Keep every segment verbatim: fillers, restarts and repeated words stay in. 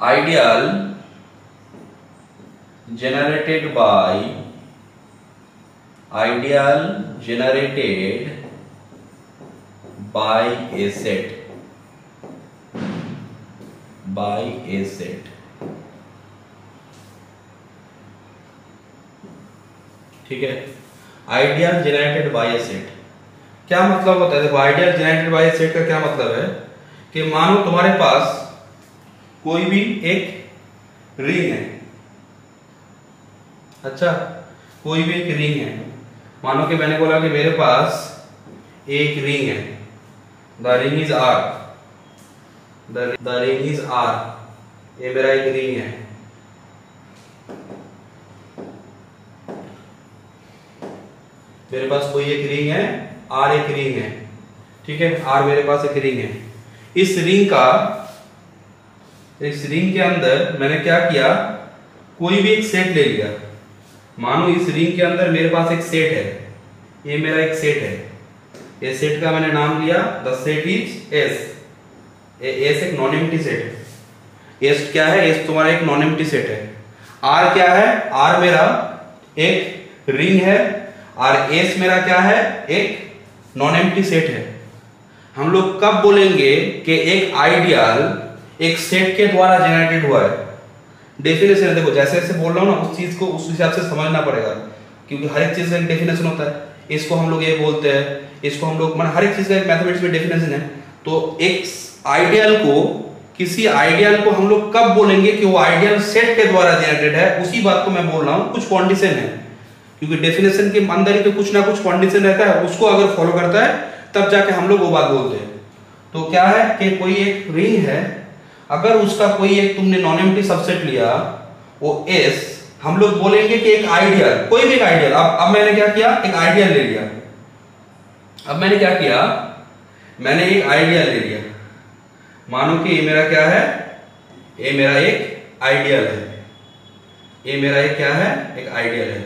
Ideal generated by ideal generated by a set by a set ठीक है। Ideal generated by A set क्या मतलब होता है? देखो ideal generated by A set का क्या मतलब है कि मानो तुम्हारे पास कोई भी एक रिंग है, अच्छा कोई भी एक रिंग है, मानो कि मैंने बोला कि मेरे पास एक रिंग है, the ring is R, the ring is R, ये मेरा एक रिंग है। मेरे पास कोई एक रिंग है, आर एक रिंग है, ठीक है, आर मेरे पास एक रिंग है। इस रिंग का इस रिंग के अंदर मैंने क्या किया, कोई भी एक सेट ले लिया। मानो इस रिंग के अंदर मेरे पास एक सेट है, ये मेरा एक सेट है, ये सेट का मैंने नाम लिया the set is S. S एक नॉन एम्प्टी सेट है। एस क्या है? एस तुम्हारा एक नॉन एम्प्टी सेट है। आर क्या है? आर मेरा एक रिंग है और एस मेरा क्या है? एक नॉन एम्प्टी सेट है। हम लोग कब बोलेंगे कि एक आइडियल एक सेट के द्वारा जनरेटेड हुआ है? डेफिनेशन देखो, जैसे जैसे बोल रहा हूं ना उस चीज को उस हिसाब से समझना पड़ेगा, क्योंकि हर एक चीज का एक डेफिनेशन होता है। इसको हम लोग ये बोलते हैं, इसको हम लोग मतलब हर एक चीज का एक मैथमेटिक्स में डेफिनेशन है। तो एक आइडियल को किसी आइडियल को हम लोग कब बोलेंगे कि वो आइडियल सेट के द्वारा जनरेटेड है, उसी बात को मैं बोल रहा हूँ। कुछ कंडीशन है, क्योंकि डेफिनेशन के अंदर ही तो कुछ ना कुछ कंडीशन रहता है, उसको अगर फॉलो करता है तब जाके हम लोग वो बात बोलते हैं। तो क्या है कि कोई एक रिंग है, अगर उसका कोई एक तुमने नॉन एम्प्टी सबसेट लिया वो एस, हम लोग बोलेंगे कि एक आइडियल, कोई भी एक आइडियल। अब अब मैंने क्या किया, एक आइडियल ले लिया। अब मैंने क्या किया, मैंने एक आइडियल ले लिया। मानो कि ये मेरा क्या है, ये मेरा एक आइडियल है, ये मेरा एक क्या है, एक आइडियल है,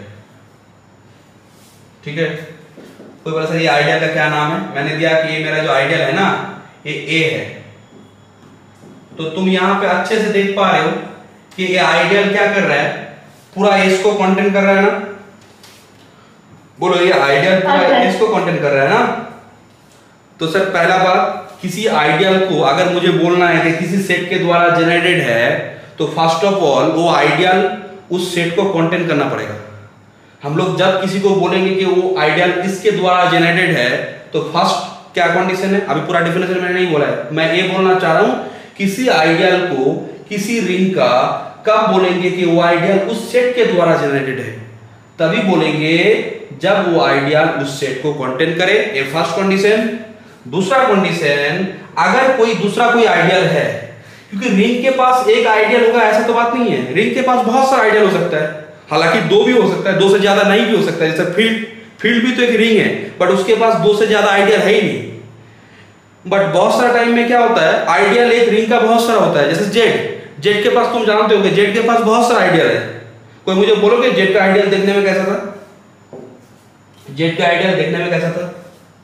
ठीक है। कोई बोला सर ये आइडियल का क्या नाम है? मैंने दिया कि ये मेरा जो आइडियल है ना, ये ए है। तो तुम यहां पे अच्छे से देख पा रहे हो कि ये आइडियल क्या कर रहा है, पूरा एस को कंटेन कर रहा है ना। बोलो ये आइडियल पूरा एस को कंटेन कर रहा है ना। तो सर पहला बात, किसी आइडियल को अगर मुझे बोलना है कि किसी सेट के द्वारा जनरेटेड है, तो फर्स्ट ऑफ ऑल वो आइडियल उस सेट को कंटेन करना पड़ेगा। हम लोग जब किसी को बोलेंगे कि वो आइडियल इसके द्वारा जनरेटेड है, तो फर्स्ट क्या कंडीशन है, अभी पूरा डेफिनेशन मैंने नहीं बोला है, मैं ये बोलना चाह रहा हूं किसी आइडियल को किसी रिंग का कब बोलेंगे कि वो आइडियल उस सेट के द्वारा जनरेटेड है? तभी बोलेंगे जब वो आइडियल उस सेट को कंटेन करे, ये फर्स्ट कंडीशन। दूसरा कंडीशन, अगर कोई दूसरा कोई आइडियल है, क्योंकि रिंग के पास एक आइडियल होगा ऐसा तो बात नहीं है, रिंग के पास बहुत सारा आइडियल हो सकता है, हालांकि दो भी हो सकता है, दो से ज्यादा नहीं भी हो सकता है। जैसे फील्ड फील्ड भी तो एक रिंग है, बट उसके पास दो से ज्यादा आइडियल है ही नहीं। बट बहुत सारा टाइम में क्या होता है, आइडियल एक रिंग का बहुत सारा होता है। जैसे जेड जेड के पास तुम जानते हो जेड के पास बहुत सारा आइडियल है। कोई मुझे बोलोगे जेड का आइडियल देखने में कैसा था? जेड का आइडियल देखने में कैसा था?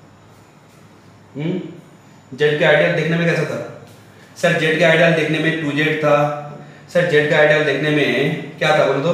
हम्म जेड का आइडियल देखने में कैसा था? सर जेड का आइडियल देखने में टू जेड था। सर जेड का आइडियल देखने में क्या था, बोलो तो?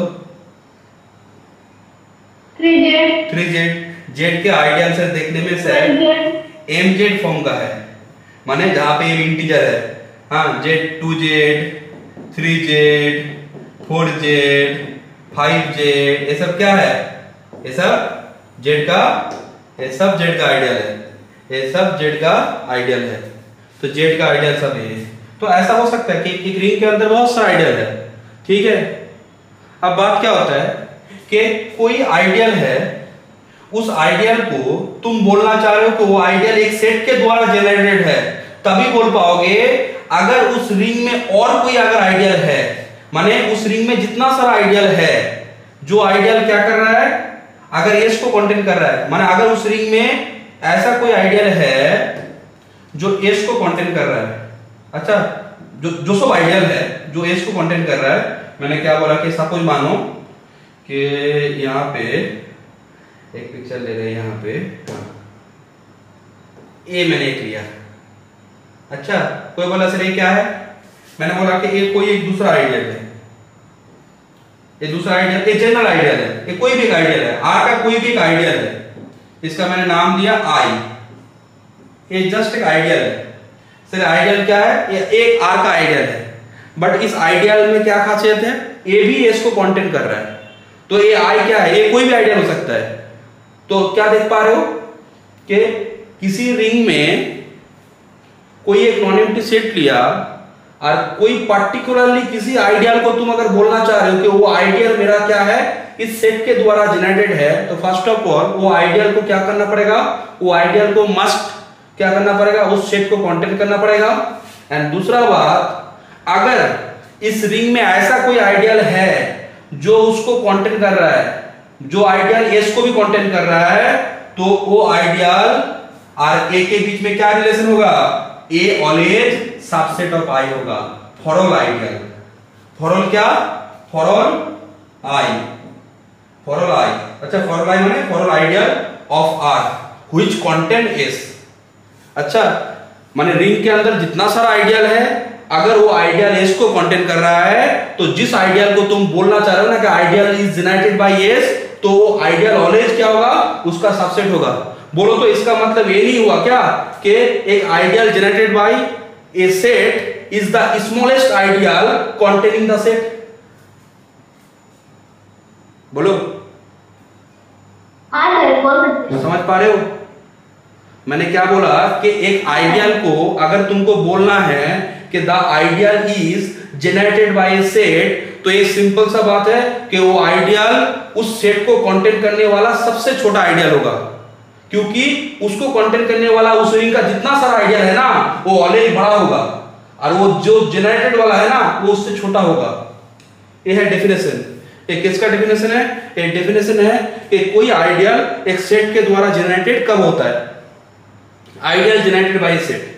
Three Z. Three Z Z के आइडियल से देखने में सर एम जेड फॉर्म का है, माने जहां पे एम इंटीजर है। हाँ, Z two Z, three Z, four Z, five Z, ये सब क्या है? ये सब जेड का ये सब जेड का आइडियल है, ये सब जेड का आइडियल है। तो जेड का आइडियल सब ये। तो ऐसा हो सकता है कि एक रिंग के अंदर बहुत सारा आइडियल है, ठीक है। अब बात क्या होता है कि कोई आइडियल है, उस आइडियल को तुम बोलना चाह रहे हो कि वो आइडियल एक सेट के द्वारा जनरेटेड है, तभी बोल पाओगे अगर उस रिंग में और कोई अगर आइडियल है, माने उस रिंग में जितना सारा आइडियल है, जो आइडियल क्या कर रहा है, अगर एस को कंटेन कर रहा है, माने अगर उस रिंग में ऐसा कोई आइडियल है जो एस को कंटेन कर रहा है, अच्छा जो जो सब आइडियल है जो एस को कंटेन कर रहा है। मैंने क्या बोला कि सपोज मानो कि यहाँ पे एक पिक्चर ले रहे हैं, यहाँ पे ए मैंने एक लिया, अच्छा कोई बोला सर ये क्या है, मैंने बोला कि ये कोई एक दूसरा आइडियल है, ये दूसरा आइडियल, ये जनरल आइडियल है, ये कोई भी आइडियल है, आर का कोई भी एक आइडियल है, इसका मैंने नाम दिया आई, ये जस्ट एक आइडियल है। सर आइडियल क्या है? ये एक आर का आइडियल है, बट इस आइडियल में क्या खासियत है? ए भी एस को कंटेन कर रहा है, तो ये आई क्या है? ये कोई भी आइडियल हो सकता है। तो क्या देख पा रहे हो कि किसी रिंग में कोई एक नॉन एम्प्टी सेट लिया और कोई पर्टिकुलरली किसी आइडियल को तुम अगर बोलना चाह रहे हो कि वो आइडियल मेरा क्या है, इस सेट के द्वारा जनरेटेड है, तो फर्स्ट ऑफ ऑल वो आइडियल को क्या करना पड़ेगा? वो आइडियल को मस्ट क्या करना पड़ेगा? उस सेट को कंटेन करना पड़ेगा। एंड दूसरा बात, अगर इस रिंग में ऐसा कोई आइडियल है जो उसको कंटेन कर रहा है, जो आइडियल एस को भी कंटेन कर रहा है, तो वो आइडियल और ए के बीच में क्या रिलेशन होगा? A always subset of I होगा, for all ideal. For all क्या? For all I, for all I. अच्छा, फॉर ऑल आई माने for all ideal of R which contain S. अच्छा, माने रिंग के अंदर जितना सारा आइडियल है, अगर वो आइडियल एस को कंटेन कर रहा है, तो जिस आइडियल को तुम बोलना चाह रहे हो ना कि ideal is generated by S, तो वो आइडियल ऑलवेज क्या होगा? उसका सबसेट होगा। बोलो तो इसका मतलब ये नहीं हुआ क्या कि एक ideal generated by A set is the smallest ideal containing the set? बोलो, समझ पा रहे हो मैंने क्या बोला? कि एक आइडियल को अगर तुमको बोलना है कि the ideal is generated by A set, तो ये सिंपल सा बात है कि वो आइडियल उस सेट को कंटेन करने वाला सबसे छोटा आइडियल होगा, क्योंकि उसको कंटेन करने वाला उस रिंग का जितना सारा आइडियल है ना, वो ऑलरेडी बड़ा होगा, और वो जो जनरेटेड वाला है ना, वो उससे छोटा होगा। ये है डेफिनेशन। ये किसका डेफिनेशन है? ये डेफिनेशन है कि कोई आइडियल एक सेट के द्वारा जनरेटेड कब होता है? Ideal generated by set.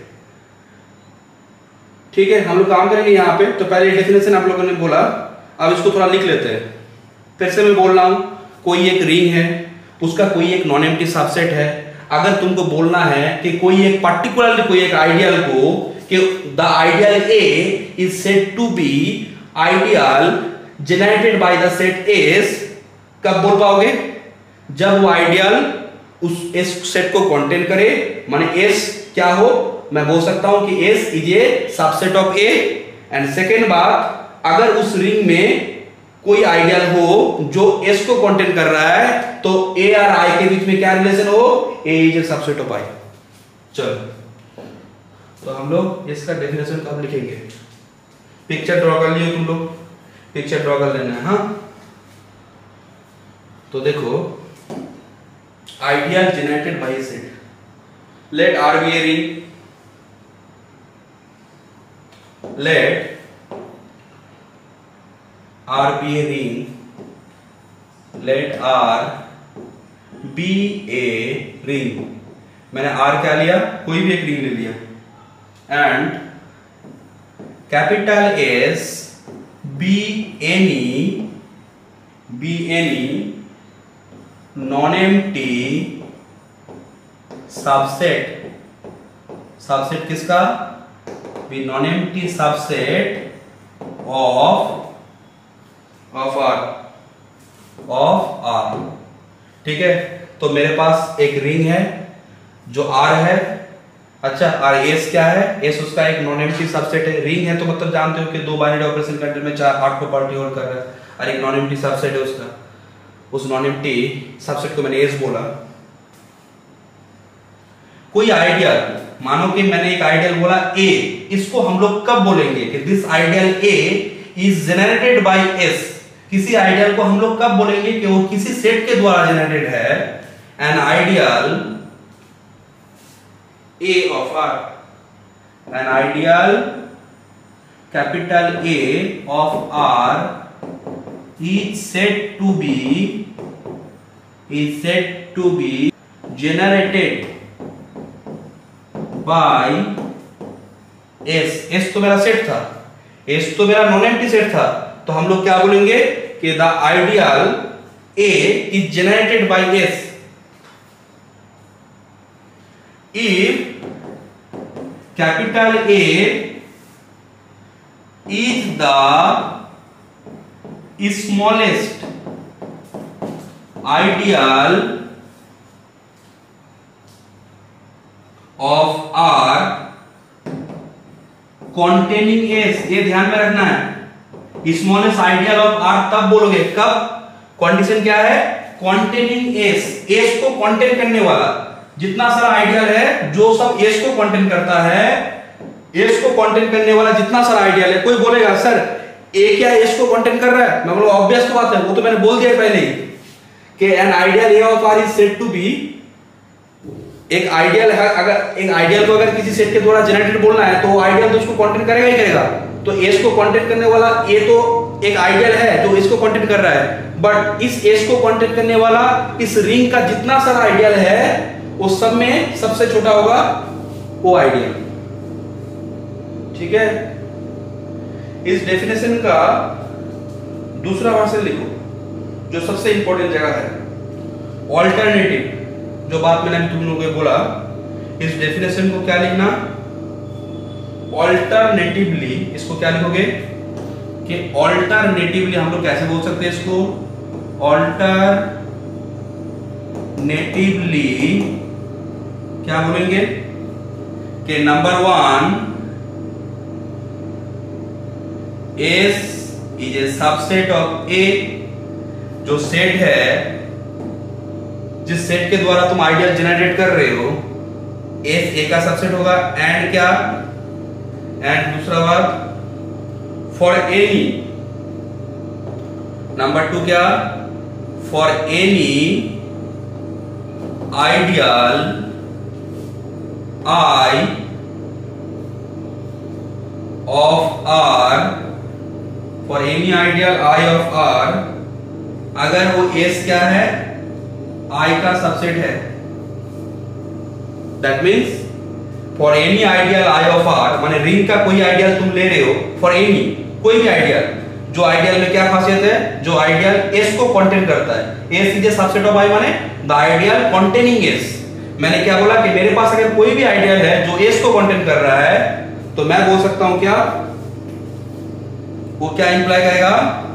ठीक है, हम लोग काम करेंगे यहाँ पे। तो पहले डेफिनेशन आप लोगों ने बोला, अब इसको थोड़ा लिख लेते हैं। फिर से मैं बोल रहा हूं, कोई एक रिंग है, उसका कोई एक नॉन एम्प्टी सबसेट है। अगर तुमको बोलना है कि कोई एक पर्टिकुलरली कोई एक आइडियल को कि the ideal A is said to be ideal generated by the set S, कब बोल पाओगे? जब वो आइडियल उस एस सेट को कंटेन करे, माने एस क्या हो? मैं बोल सकता हूं कि S is a subset of A. And second बात, अगर उस रिंग में कोई आइडियल हो जो एस को कंटेन कर रहा है, तो ए और आई के बीच में क्या रिलेशन हो? A is a subset of I. चलो, तो हम लोग इसका डेफिनेशन कब लिखेंगे? पिक्चर ड्रॉ कर लियो तुम लोग, पिक्चर ड्रॉ कर लेना है। हाँ, तो देखो, ideal generated by set, let R be a ring, let R be a ring, let R be a ring। मैंने R क्या लिया? कोई भी एक रिंग ले लिया। And capital S be any be any non-empty subset, subset किसका? be non-empty subset of of R of R। ठीक है, तो मेरे पास एक रिंग है जो R है। अच्छा, और S क्या है? S उसका एक नॉन एम्प्टी सबसेट है। रिंग है तो मतलब जानते हो कि दो बाइनरी ऑपरेशन कंट्रोल में चार आठ प्रॉपर्टी होल्ड कर रहा है, और एक नॉन एम्प्टी सबसेट है उसका। उस नॉन एम्प्टी सबसेट को मैंने S बोला। कोई आइडियल, मानो कि मैंने एक आइडियल बोला A, इसको हम लोग कब बोलेंगे कि this ideal A is generated by S? किसी आइडियल को हम लोग कब बोलेंगे कि वो किसी सेट के द्वारा जनरेटेड है? An ideal A of R, an ideal capital A of R is said to be is said to be generated by S। S तो मेरा सेट था, S तो मेरा नॉन एम्प्टी सेट था, तो हम लोग क्या बोलेंगे कि the ideal A is generated by S if capital A is the smallest ideal of R containing S। ये ध्यान में रखना है, स्मॉलेस्ट आइडियल ऑफ R तब बोलोगे कब, कंडीशन क्या है, कॉन्टेनिंग एस, एस को कॉन्टेन करने वाला जितना सारा आइडियल है, जो सब एस को कॉन्टेन करता है, एस को कॉन्टेन करने वाला जितना सारा आइडियल है। कोई बोलेगा सर ए क्या एस को कॉन्टेन कर रहा है, मैं बोलूं ऑब्वियस तो बात है, वो तो मैंने बोल दिया पहले ही कि an ideal A of R is said to be, एक आइडियल है, अगर एक आइडियल को अगर किसी सेट के द्वारा जनरेटेड बोलना है तो आइडियल तो उसको कॉन्टेन करेगा ही करेगा। तो एस को कॉन्टेन करने वाला ए तो एक आइडियल है जो इसको कॉन्टेन कर रहा है, बट इस एस को कॉन्टेन करने वाला इस रिंग का जितना सारा आइडियल है उस सब में सबसे छोटा होगा वो आइडियल। ठीक है, इस डेफिनेशन का दूसरा वर्जन लिखो जो सबसे इंपॉर्टेंट जगह है, ऑल्टरनेटिव, जो बात मैंने तुम लोगों को बोला, इस डेफिनेशन को क्या लिखना, ऑल्टरनेटिवली। इसको क्या लिखोगे कि ऑल्टरनेटिवली हम लोग कैसे बोल सकते हैं इसको, ऑल्टरनेटिवली क्या बोलेंगे कि number one, S is a subset of A, जो सेट है, जिस सेट के द्वारा तुम आइडियल जनरेट कर रहे हो, एस ए का सबसेट होगा, एंड क्या, एंड दूसरा बात फॉर एनी, नंबर टू क्या, for any ideal I of R, for any ideal I of R, अगर वो एस क्या है, आई का सबसेट है, that means for any ideal I of R, माने रिंग का कोई आइडियल तुम ले रहे हो, फॉर एनी कोई भी आइडियल, जो आइडियल में क्या खासियत है, जो आइडियल एस को कंटेन करता है, S is a subset of I, माने द आइडियल कंटेनिंग एस। मैंने क्या बोला कि मेरे पास अगर कोई भी आइडियल है जो एस को कंटेन कर रहा है, तो मैं बोल सकता हूं क्या, वो क्या इंप्लाई करेगा,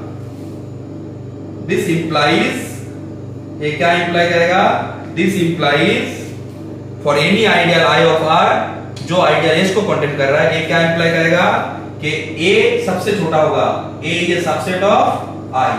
दिस इंप्लाइज, ये क्या इंप्लाई करेगा, this implies for any ideal I of R, जो आइडियल एस को कंटेन कर रहा है, ये क्या इंप्लाई करेगा कि ए सबसे छोटा होगा, A is a subset of I.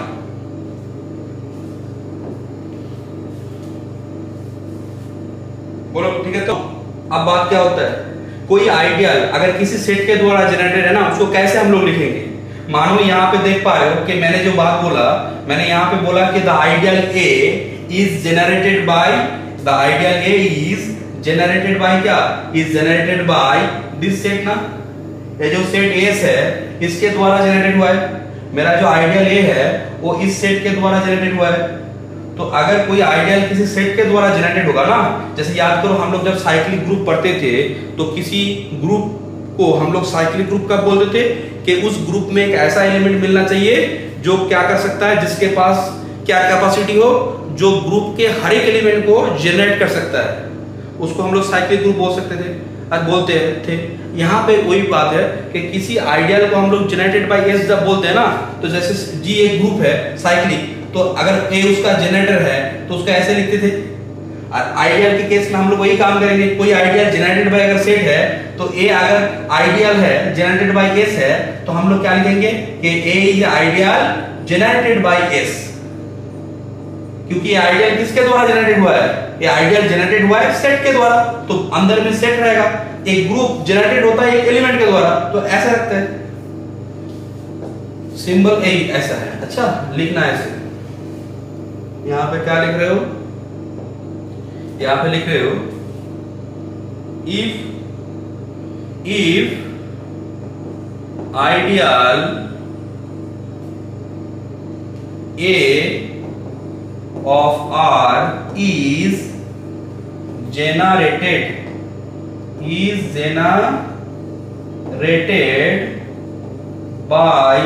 बोलो ठीक है। तो अब बात क्या होता है, कोई आइडियल अगर किसी सेट के द्वारा जनरेटेड है ना, उसको कैसे हम लोग लिखेंगे। मानो यहाँ पे देख पा रहे हो कि मैंने जो बात बोला, मैंने यहाँ पे बोला कि the ideal A is generated by, the ideal A is generated by क्या, is generated by this set ना, ये जो सेट एस है इसके द्वारा जनरेटेड हुआ है, मेरा जो आइडियल ए है वो इस सेट के द्वारा जनरेटेड हुआ है। तो अगर कोई आइडियल किसी सेट के द्वारा जनरेटेड होगा ना, जैसे याद करो हम लोग जब साइक्लिक ग्रुप पढ़ते थे तो किसी ग्रुप को हम लोग साइक्लिक ग्रुप कब बोलते थे कि उस ग्रुप में एक ऐसा एलिमेंट मिलना चाहिए जो क्या कर सकता है, जिसके पास क्या कैपेसिटी हो, जो ग्रुप के हर एक एलिमेंट को जनरेट कर सकता है, उसको हम लोग साइक्लिक ग्रुप बोल सकते थे, आज बोलते थे। यहाँ पे वही बात है कि किसी आइडियल को हम लोग जनरेटेड बाय एस जब बोलते हैं ना, तो जैसे जी एक ग्रुप है साइक्लिक, तो अगर ए उसका जनरेटर है तो उसका ऐसे लिखते थे। आइडियल के केस में हम लोग वही काम करेंगे, कोई आइडियल जनरेटेड बाय अगर सेट है तो ए अगर आइडियल है जनरेटेड बाय एस है तो हम लोग क्या लिखेंगे कि ए is ideal generated by S, क्योंकि ये आइडियल किसके द्वारा जनरेटेड हुआ है, ये आइडियल जनरेटेड हुआ है सेट के द्वारा, तो अंदर में सेट रहेगा, एक ग्रुप जनरेटेड होता है एक एलिमेंट के द्वारा, तो ऐसे रखते हैं, सिंबल ए ऐसा है। अच्छा लिखना है ऐसे, यहां पे क्या लिख रहे हो, यहां पे लिख रहे हो if if ideal A of R is generated is generated by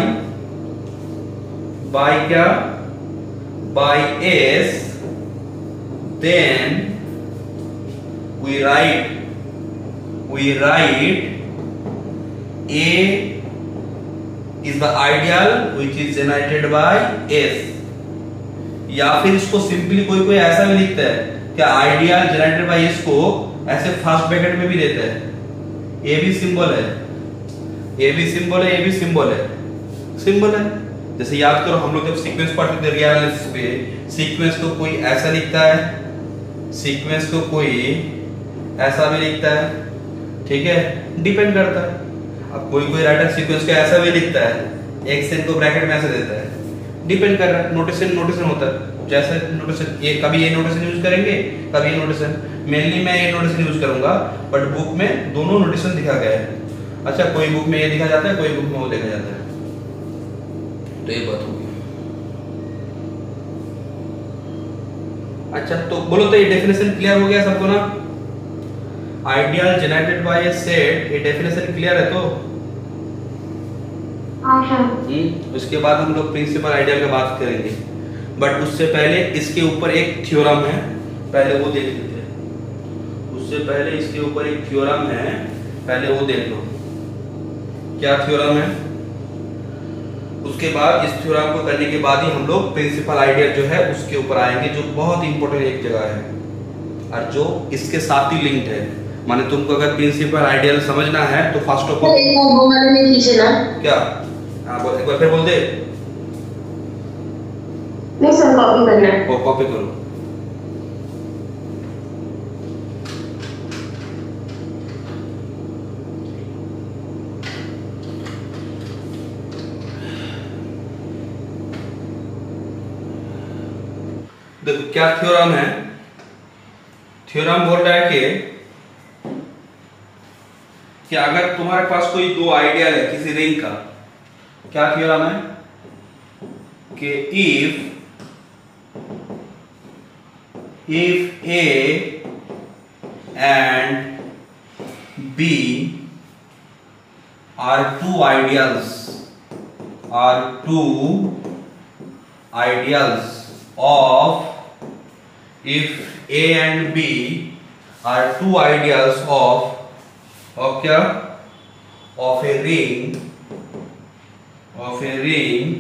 by क्या by S, then we write, we write A is the ideal which is generated by S. या फिर इसको सिंपली कोई कोई ऐसा भी लिखता है कि आइडियल जनरेटेड बाय एस को ऐसे फर्स्ट ब्रैकेट में भी देता है। ए भी सिंबल है, ए भी सिंबल है, ए भी सिंबल है, सिंबल है। जैसे याद करो हम लोग जब सीक्वेंस पढ़ते थे रियल एनालिसिस पे, सीक्वेंस को कोई ऐसा लिखता है, सीक्वेंस को कोई ऐसा भी लिखता है, ठीक है, डिपेंड करता है। अब कोई कोई राइटर सीक्वेंस को ऐसा भी लिखता है, एक्स एन को ब्रैकेट में ऐसे देता है, डिपेंड कर रहा है। नोटेशन नोटेशन होता है, जैसे नोटेशन ये कभी ये नोटेशन यूज करेंगे, कभी ये नोटेशन, मेनली मैं ये नोटेशन यूज करूंगा, बट बुक में दोनों नोटेशन दिखा गया है। अच्छा, कोई बुक में ये दिखा जाता है, कोई बुक में वो देखा जाता है, तो ये बात होगी। अच्छा, तो बोलो तो ये डेफिनेशन क्लियर हो गया सबको ना? Ideal generated by A set, ये डेफिनेशन क्लियर है तो? हाँ सर। हम्म, उसके बाद हम लोग प्रिंसिपल आइडियल की बात करेंगे, बट उससे पहले इसके ऊपर एक थ्योरम है, पहले वो देख लेते हैं। उससे पहले इसके ऊपर एक थ्योरम है, पहले वो देख लो क्या थ्योरम है। उसके बाद इस थ्योरम को करने के बाद ही हम लोग प्रिंसिपल आइडियल जो है उसके ऊपर आएंगे, जो बहुत इंपॉर्टेंट एक जगह है और जो इसके साथ ही लिंक्ड है। माने तुमको अगर प्रिंसिपल आइडियल समझना है तो फर्स्ट ऑफ ऑल एक बार वो वाला नहीं खींचे ना क्या? हाँ बोल, एक बार फिर बोल दे। नहीं सर, कॉपी करना है। वो कॉपी करो। देखो क्या थ्योरम है। थ्योरम बोल रहा है कि कि अगर तुम्हारे पास कोई दो आइडियल है किसी रिंग का, क्या थ्योरम है कि if if A and B are two ideals are two ideals of if A and B are two ideals of of क्या of a ring of a ring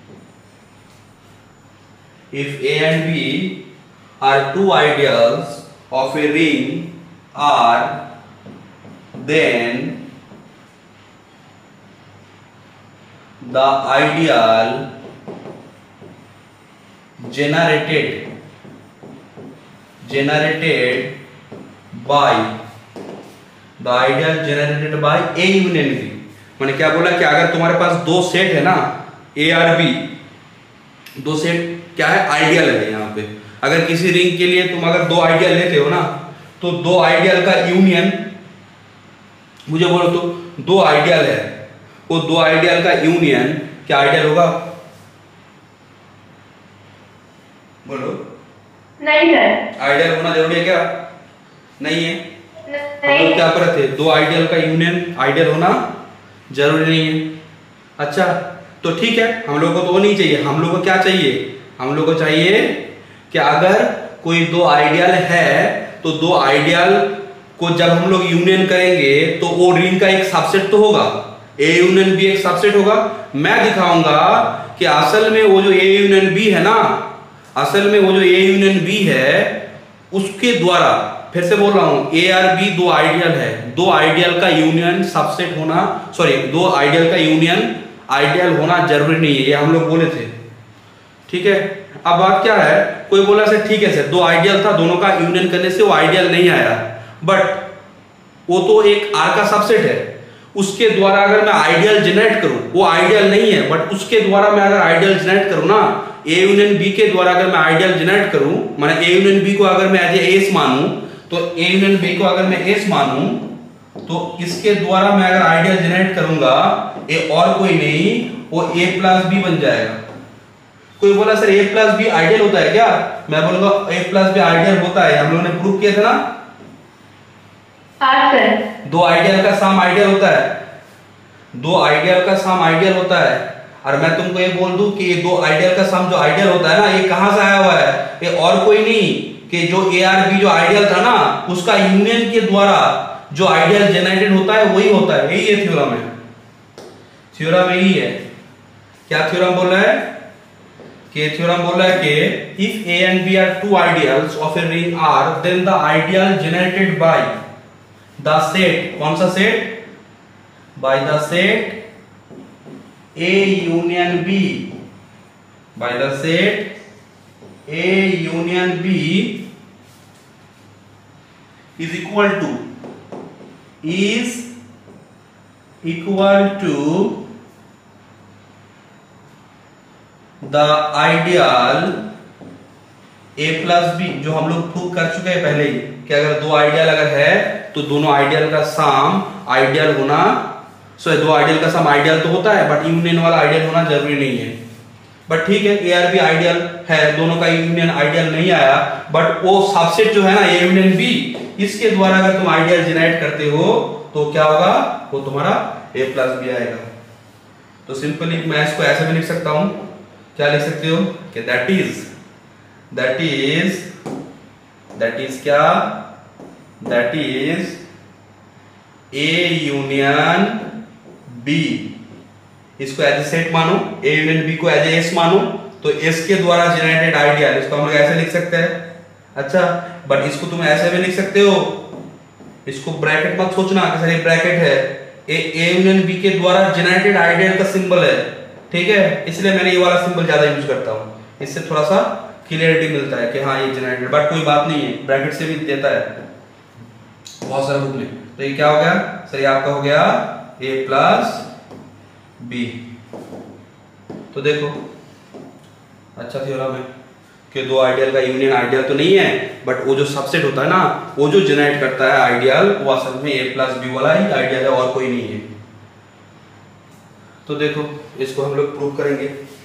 if A and B are two ideals of a ring are then the ideal generated generated by the ideal generated by A union B। मैंने क्या बोला कि अगर तुम्हारे पास दो set है ना, A और B, दो सेट क्या है, आइडियल है। यहाँ पे अगर किसी रिंग के लिए तुम अगर दो आइडियल लेते हो ना, तो दो आइडियल का यूनियन, मुझे बोलो तो दो आइडियल है, वो दो आइडियल का यूनियन क्या आइडियल होगा? बोलो। नहीं सर। आइडियल होना जरूरी है क्या? नहीं है। नहीं। हम लोग क्या कर रहे थे, दो आइडियल का यूनियन आइडियल होना जरूरी नहीं है। अच्छा तो ठीक है, हम लोग को तो वो नहीं चाहिए। हम लोग को क्या चाहिए? हम लोग को चाहिए कि अगर कोई दो आइडियल है तो दो आइडियल को जब हम लोग यूनियन करेंगे तो वो रिंग का एक सबसेट तो होगा, ए यूनियन बी एक सबसेट होगा। मैं दिखाऊंगा कि असल में वो जो ए यूनियन बी है ना, असल में वो जो ए यूनियन बी है उसके द्वारा, फिर से बोल रहा हूं, ए और बी दो आइडियल है, दो आइडियल का यूनियन सबसेट होना, सॉरी दो आइडियल का यूनियन आइडियल होना जरूरी नहीं है, ये हम लोग बोले थे। ठीक है, अब बात क्या है, कोई बोला सर ठीक है सर दो आइडियल था, दोनों का यूनियन करने से वो आइडियल नहीं आया, बट वो तो एक आर का सबसेट है, उसके द्वारा अगर मैं आइडियल जनरेट करूं, वो आइडियल नहीं है, बट उसके द्वारा मैं अगर आइडियल जनरेट करूं ना, ए यूनियन बी के द्वारा अगर मैं आइडियल जनरेट करूं, माने ए यूनियन बी को अगर मैं एज ए एस मानूं, तो ए यूनियन बी को अगर मैं एस मानूं, तो इसके द्वारा मैं अगर आइडियल जनरेट करूंगा, ए और कोई नहीं, वो ए प्लस बी बन जाएगा। कोई बोला sir A plus B ideal होता है क्या? मैं बोलूंगा ए प्लस बी आइडियल होता है, हम लोगों ने प्रूव किया था ना। हाँ सर। दो आइडियल का सम आइडियल होता है, दो आइडियल का सम आइडियल होता है। और मैं तुमको ये बोल दूं कि ये दो आइडियल का सम जो आइडियल होता है ना, ये कहां से आया हुआ है? ये और कोई नहीं कि जो ए आर बी जो आइडियल था ना, उसका यूनियन के द्वारा जो आइडियल जनरेटेड होता है वही होता है। यही है थ्योरम है, थ्योरम यही है। क्या थ्योरम बोल रहा है कि थ्योरम बोल रहा है कि if A and B are two ideals of a ring R then the ideal generated by the set, कौन सा set, by the set A union B, by the set A union B is equal to is equal to the ideal A plus B, जो हम लोग prove कर चुके हैं पहले ही कि अगर दो आइडियल अगर है तो दोनों आइडियल का सम आइडियल होना, सो so, दो आइडियल का सम आइडियल तो होता है बट यूनियन वाला आइडियल होना जरूरी नहीं है। बट ठीक है, ए आर बी आइडियल है, दोनों का यूनियन आइडियल नहीं आया, बट वो सबसेट जो है ना ए यूनियन बी, इसके द्वारा अगर तुम आइडियल जनरेट करते हो तो क्या होगा, वो तुम्हारा ए प्लस बी आएगा। तो सिंपली मैं इसको ऐसे भी लिख सकता हूं, क्या लिख सकते हो कि that is that is that is क्या, that is A union B, इसको एज ए सेट मानो, ए यूनियन बी को एज ए एस मानो, तो एस के द्वारा जनरेटेड आइडियल, इसको हम लोग ऐसे लिख सकते हैं। अच्छा, बट इसको तुम ऐसे भी लिख सकते हो, इसको ब्रैकेट मत सोचना कि सर ये ब्रैकेट है, ए ए यूनियन बी के द्वारा जनरेटेड आइडियल का सिंबल है, ठीक है, इसलिए मैंने ये वाला सिंबल ज्यादा यूज करता हूं, इससे थोड़ा सा क्लियरिटी मिलता है कि हाँ ये जनरेटेड, बट कोई बात नहीं है, ब्रैकेट से भी देता है बहुत सारे बुक में। तो ये क्या हो गया सर, ये आपका हो गया ए प्लस बी। तो देखो अच्छा थ्योरम है कि दो आइडियल का यूनियन आइडियल तो नहीं है, बट वो जो सबसेट होता है ना, वो जो जनरेट करता है आइडियल, वो असल में ए प्लस बी वाला ही आइडियल है और कोई नहीं है। तो देखो इसको हम लोग प्रूव करेंगे।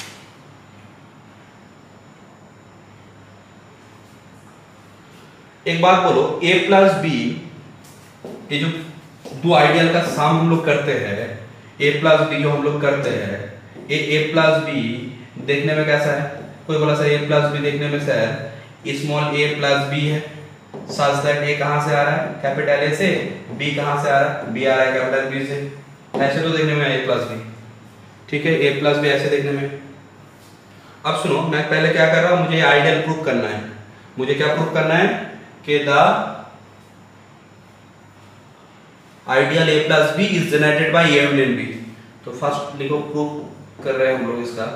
एक बात बोलो, ए प्लस बी, ये जो दो आइडियल का सम हम लोग करते हैं, ए प्लस बी जो हम लोग करते हैं, ए ए प्लस बी देखने में कैसा है, कोई बोला सर ए प्लस बी देखने में sir small A plus B है, सच दैट ए कहां से आ रहा है, कैपिटल ए से, बी कहां से आ रहा है, बी आ रहा है कैपिटल बी से, ऐसे तो देखने में ए प्लस बी, ठीक है, ए प्लस बी ऐसे देखने में। अब सुनो, मैं पहले क्या कर रहा हूं, मुझे आइडियल प्रूव करना है, मुझे क्या प्रूव करना है कि the ideal A plus B is generated by A union B. तो फर्स्ट लिखो, प्रूव कर रहे हैं हम लोग इसका।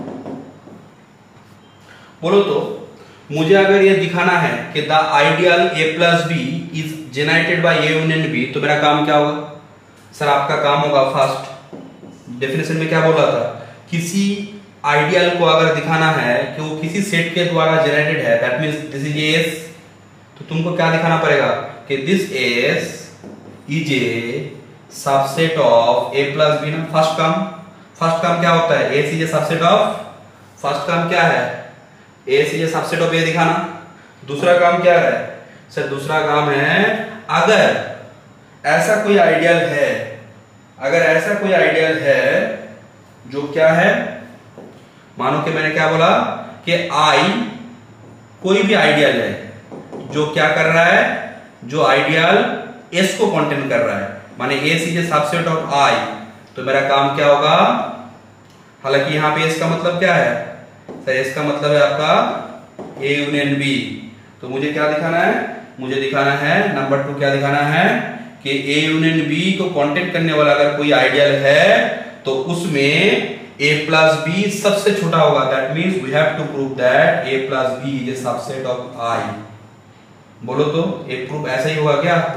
बोलो तो मुझे अगर ये दिखाना है कि the ideal A plus B is generated by A union B, तो मेरा काम क्या होगा सर, आपका काम होगा फर्स्ट डेफिनेशन में क्या बोला था, किसी आइडियल को अगर दिखाना है कि वो किसी सेट के द्वारा जनरेटेड है, that means this is S, तो तुमको क्या दिखाना पड़ेगा कि this S is a subset of A plus B ना। फर्स्ट काम फर्स्ट काम क्या होता है, S is a subset of, first काम क्या है, S is a subset of A दिखाना। दूसरा काम क्या है सर, दूसरा काम है अगर ऐसा कोई आइडियल है, अगर ऐसा कोई आइडियल है जो क्या है, मानो कि मैंने क्या बोला कि आई कोई भी आइडियल है जो क्या कर रहा है, जो आइडियल एस को कंटेन कर रहा है, माने S is a subset of I, तो मेरा काम क्या होगा, हालांकि यहां पे एस का मतलब क्या है सर, एस का मतलब है आपका ए यूनियन बी। तो मुझे क्या दिखाना है, मुझे दिखाना है नंबर टू, क्या दिखाना है कि ए यूनियन बी को कंटेन करने वाला अगर कोई आइडियल है तो उसमें ए प्लस बी सबसे छोटा होगा, that means we have to prove that A plus B is a subset of I. बोलो तो एक प्रूफ ऐसा ही होगा क्या?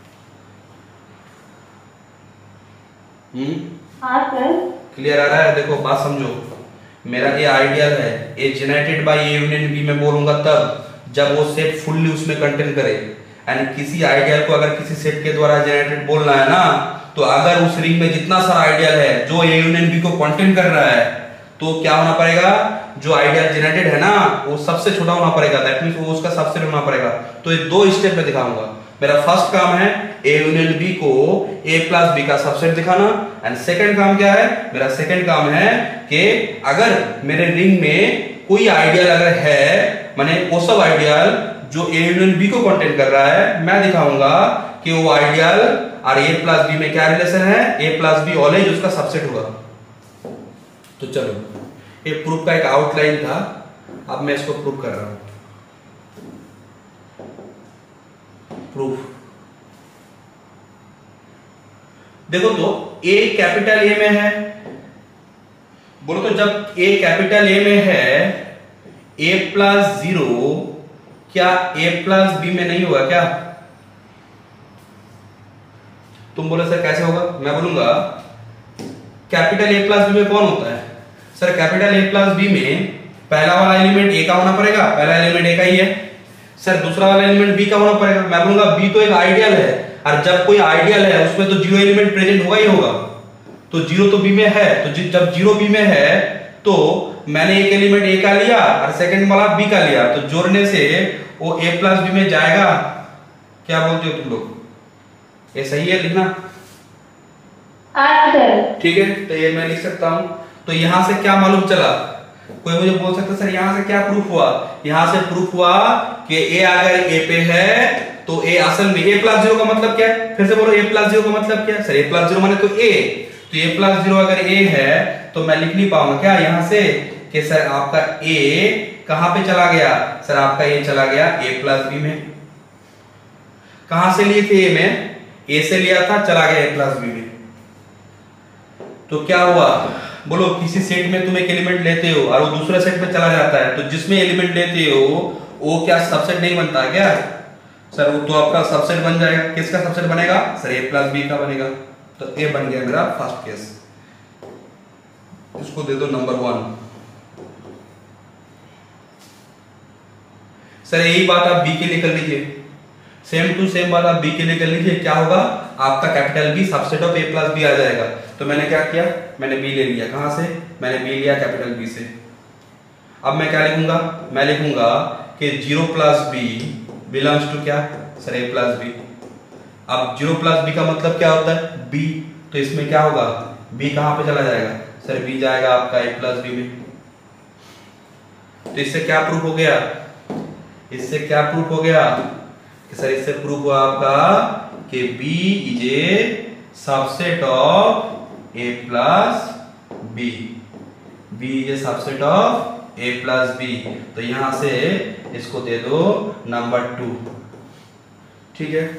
हम्म हाँ सर। क्लियर आ रहा है? देखो बात समझो, मेरा ये आइडियल है, A generated by A union B में बोलूंगा तब जब वो सेट फुल्ली उसमें कंटेन करे। एंड किसी आइडियल को अगर किसी सेट के द्वारा जनरेटेड बोलना है ना, तो अगर उस रिंग में जितना सारा आइडियल है जो ए यूनियन बी को कंटेन कर रहा है, तो क्या होना पड़ेगा, जो आइडियल जनरेटेड है ना वो सबसे छोटा होना पड़ेगा, दैट मींस वो उसका सबसे होना पड़ेगा। तो ये दो स्टेप में दिखाऊंगा। मेरा फर्स्ट काम है ए यूनियन बी को ए प्लस बी का सबसेट दिखाना, एंड सेकंड काम क्या है, मेरा सेकंड काम है कि अगर मेरे रिंग में कोई आइडियल अगर है, माने वो सब आइडियल जो ए यूनियन बी को कंटेन कर रहा है, मैं दिखाऊंगा कि वो आइडियल और ए प्लस बी में क्या रिलेशन है, ए प्लस बी ऑलवेज उसका सबसेट होगा। तो चलो ये प्रूफ का एक आउटलाइन था, अब मैं इसको प्रूफ कर रहा हूं। प्रूफ देखो तो ए कैपिटल ए में है, बोलो तो जब ए कैपिटल ए में है ए प्लस जीरो क्या ए प्लस बी में नहीं होगा क्या? तुम बोले सर कैसे होगा? मैं बोलूंगा कैपिटल ए प्लस बी में कौन होता है? Sir capital A plus B में पहला वाला एलिमेंट ए का होना पड़ेगा, पहला एलिमेंट ए का ही है। सर दूसरा वाला एलिमेंट बी का होना पड़ेगा। मैं बोलूंगा बी तो एक आइडियल है, और जब कोई आइडियल है उसमें तो जीरो एलिमेंट प्रेजेंट होगा ही होगा, तो जीरो तो बी में है, तो जब जीरो बी में है तो मैंने एक एलिमेंट ए का लिया और सेकंड वाला बी का लिया, तो जोड़ने से वो ए प्लस बी में जाएगा। क्या बोलते हो तुम लोग? ये सही है लिखना? ठीक है, तो ये मैं लिख सकता हूं। तो यहां से क्या मालूम चला? कोई मुझे बोल सकता है सर यहां से क्या प्रूफ हुआ? यहां से प्रूफ हुआ कि ए अगर ए पे है तो ए असल में ए प्लस जीरो का मतलब क्या है? फिर से बोलो ए प्लस जीरो का मतलब क्या है? सर ए प्लस जीरो माने तो ए, तो ए प्लस जीरो अगर ए है तो मैं लिख नहीं पाऊंगा क्या यहां से कि सर आपका ए कहां पे चला गया? सर आपका ए चला गया ए प्लस बी में। कहां से लिए थे? ए में ए से लिया था, चला गया ए प्लस बी में। तो क्या हुआ बोलो? किसी सेट में तुम एक एलिमेंट लेते हो और वो दूसरे सेट में चला जाता है, तो जिसमें एलिमेंट लेते हो वो क्या सबसेट नहीं बनता क्या? सर वो तो आपका सबसेट बन जाएगा। किसका सबसेट बनेगा? सर ए प्लस बी का बनेगा। तो ए बन गया मेरा फर्स्ट केस। इसको दे दो नंबर वन। सर यही बात आप बी के लिए कर लीजिए, सेम टू सेम बात आप बी के लिए कर लीजिए। क्या होगा? आपका capital B subset of A plus B आ जाएगा। तो मैंने क्या किया? मैंने बी ले लिया। कहां से? मैंने बी लिया कैपिटल बी से। अब मैं क्या लिखूंगा? मैं लिखूंगा कि zero plus B belongs to क्या? Sir A plus B. अब जीरो प्लस बी का मतलब क्या होता है? बी। तो इसमें क्या होगा? बी कहां पे चला जाएगा? सर बी जाएगा आपका ए प्लस बी में। तो इससे क्या प्रूफ हो गया? इससे क्या प्रूफ हो गया कि सर इससे प्रूफ हुआ आपका कि B is a subset of A plus B. B is a subset of A plus B. तो यहां से इसको दे दो नंबर टू। ठीक है,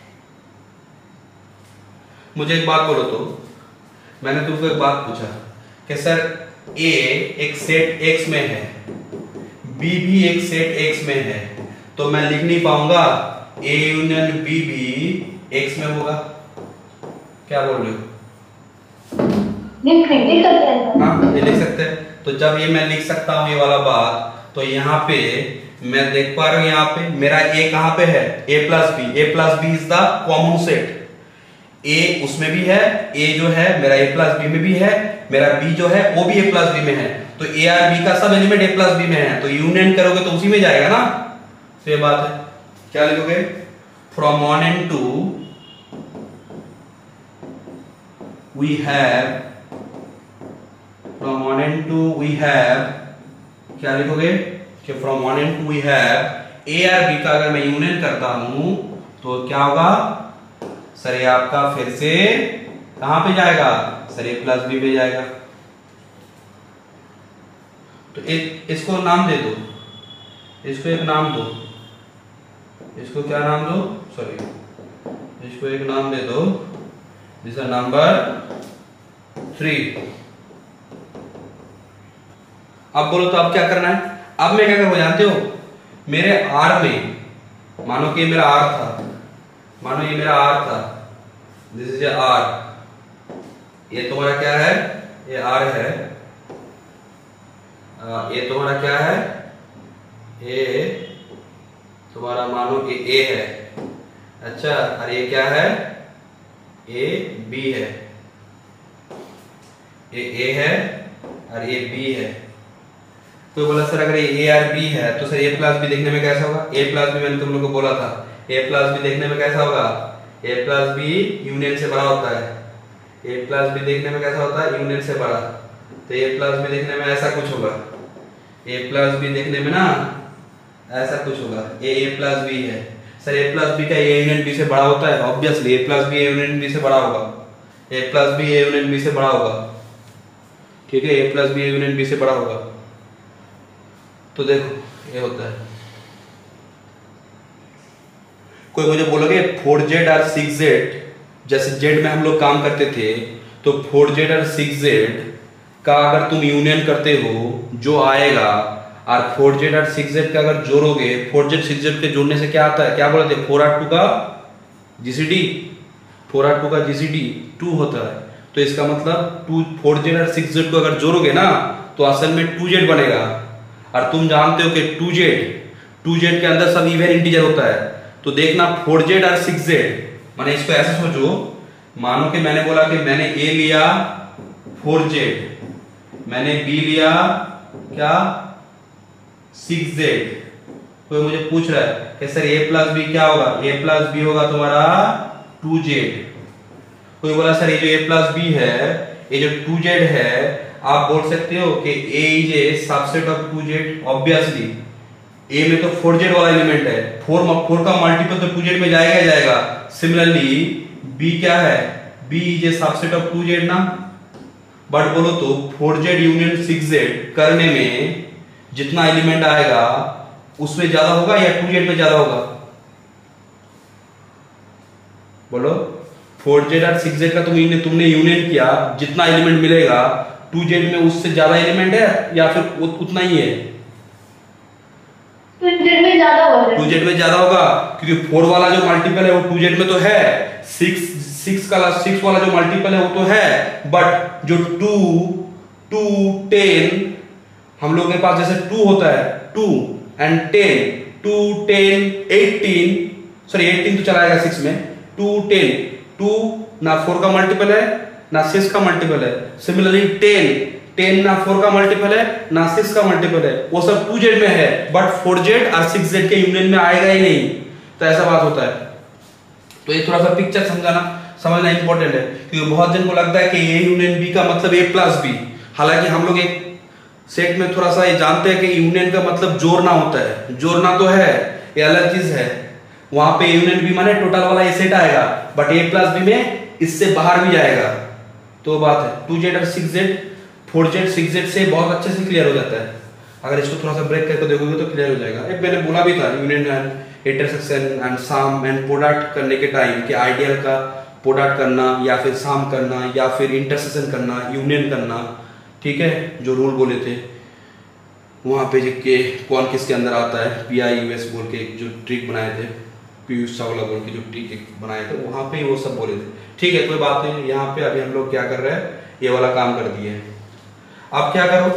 मुझे एक बात बोलो तो, मैंने तुमको एक बात पूछा कि सर ए एक सेट एक्स में है, बी भी एक सेट एक्स में है, तो मैं लिख नहीं पाऊंगा ए यूनियन बी भी एक्स में होगा? क्या बोल रहे हो? लिख सकते हैं। हाँ, ये लिख सकते हैं। तो जब ये मैं लिख सकता हूं ये वाला बात, तो यहाँ पे मैं देख पा रहा हूं यहाँ पे मेरा ए कहां पे है? A plus B. A plus B is the common set. A उसमें भी है, ए जो है मेरा ए प्लस बी में भी है, मेरा बी जो है वो भी ए प्लस बी में है। तो ए और बी का सब एलिमेंट ए प्लस बी में है, तो यूनियन करोगे तो उसी में जाएगा ना। तो ये बात है। क्या लिखोगे? From one and two we have, from one and two we have, क्या लिखोगे कि from one and two we have A और बी का अगर मैं यूनियन करता हूं तो क्या होगा? सर ये आपका फिर से कहां पे जाएगा? सर ए प्लस बी पे जाएगा। तो एक इसको नाम दे दो, इसको एक नाम दो, इसको क्या नाम दो? सॉरी, इसको एक नाम दे दो, दिस इज नंबर थ्री। अब बोलो तो अब क्या करना है? अब मैं क्या करूं जानते हो? मेरे आर में, मानो कि मेरा आर था, मानो ये मेरा आर था, दिस इज आर, ये तुम्हारा क्या है? ये आर है, आ, ये तुम्हारा क्या है? ये तुम्हारा मानो ये ए है, अच्छा, और ये क्या है? ए बी है, ये ए है और ये बी है। तो बोला सर अगर ये ए और बी है तो सर ए प्लस बी देखने में कैसा होगा? ए प्लस बी मैंने तुम लोग को बोला था, ए प्लस बी देखने में कैसा होगा? ए प्लस बी यूनियन से बड़ा होता है। ए प्लस बी देखने में कैसा होता है? यूनियन से बड़ा। तो ए प्लस बी देखने में ऐसा कुछ होगा, ए प्लस बी देखने में ना ऐसा कुछ होगा। ए ए प्लस बी है, सर ए प्लस बी का ए यूनियन बी से बड़ा होता है, obviously A plus B A union B से बड़ा होगा, A plus B A union B से बड़ा होगा। ठीक है, A plus B union B से बड़ा होगा। तो देखो ये होता है, कोई मुझे बोलोगे फोर जेड और सिक्स जेड, जैसे जेड में हम लोग काम करते थे, तो फोर जेड और सिक्स जेड का अगर तुम यूनियन करते हो जो आएगा, और फोर जेड और सिक्स जेड का अगर जोड़ोगे, फोर जेड सिक्स जेड के जोड़ने से क्या आता है, क्या बोलते हैं, फोर आर टू का जीसीडी, फोर आर टू का जीसीडी टू होता है। तो इसका मतलब टू फोर जेड और सिक्स जेड को अगर जोड़ोगे ना तो असल में टू जेड बनेगा। और तुम जानते हो कि टू जेड टू जेड के अंदर सब इवन इंटीजर होता है। तो देखना फोर जेड और सिक्स जेड, माने इसको ऐसे सोचो, मानो कि मैंने बोला कि मैंने ए लिया फोर जेड, मैंने बी लिया क्या सिक्स जेड। कोई मुझे पूछ रहा है कि सर ए प्लस बी क्या होगा, ए प्लस बी होगा तुम्हारा टू जेड। कोई बोला सर ये जो ए प्लस बी है, ये जो टू जेड है, आप बोल सकते हो कि ए is a subset of two Z. Obviously A में तो फोर जेड वाला एलिमेंट है, फोर फोर का मल्टीपल तो टू जेड में जाएगा ही जाएगा। सिमिलरली बी क्या है, B is a subset of two Z ना। बट बोलो तो four Z union six Z करने में जितना एलिमेंट आएगा उसमें ज्यादा होगा या टू जेड में ज्यादा होगा, बोलो। फोर जेड और सिक्स जेड का तुमने तुमने यूनियन किया, जितना एलिमेंट मिलेगा टू जेड में उससे ज्यादा एलिमेंट है या फिर उतना ही है, टू जेड में ज्यादा होगा, टू जेड में ज्यादा होगा, क्योंकि फोर वाला जो मल्टीपल है वो टू जेड में तो है, सिक्स सिक्स का सिक्स वाला जो मल्टीपल है वो तो है, बट जो टू टू टेन हम लोग के पास जैसे टू होता है, two and ten, two ten eighteen, sorry eighteen तो चलाएगा सिक्स में, टू टेन, टू ना फोर का मल्टीपल है ना सिक्स का मल्टीपल है। सिमिलरली टेन टेन ना फोर का मल्टीपल है ना सिक्स का मल्टीपल है, वो सब टू जेड में है, बट फोर जेड और सिक्स जेड के यूनियन में आएगा ही नहीं। तो ऐसा बात होता है। तो ये थोड़ा सा पिक्चर समझाना समझना इंपॉर्टेंट है, क्योंकि बहुत जन को लगता है कि ए यूनियन बी का मतलब ए प्लस बी। हालांकि हम लोग एक सेट में थोड़ा सा ये जानते हैं कि यूनियन का मतलब जोड़ना होता है, जोड़ना तो है, ये अलग चीज है। वहां पे यूनियन बी माने टोटल वाला ये सेट आएगा, बट ए प्लस बी में इससे बाहर भी जाएगा। तो बात है टू जेड और six Z, four Z six Z से बहुत अच्छे से क्लियर हो जाता है। अगर इसको थोड़ा सा ब्रेक करके देखोगे तो क्लियर हो जाएगा। एक मैंने बोला भी था union and intersection and sum and product करने के टाइम कि आइडियल का प्रोडक्ट करना या फिर सम करना या फिर इंटरसेक्शन करना, यूनियन करना, ठीक है, जो रूल बोले थे वहां पे के कौन किसके अंदर आता है, पी आई यू एस बोल के जो ट्रिक बनाए थे, पीयूष चावला बोल के जो ट्रिक बनाए थे, वहां पे वो सब बोले थे। ठीक है, कोई बात नहीं। यहाँ पे अभी हम लोग क्या कर रहे हैं, ये वाला काम कर दिए। अब क्या करो,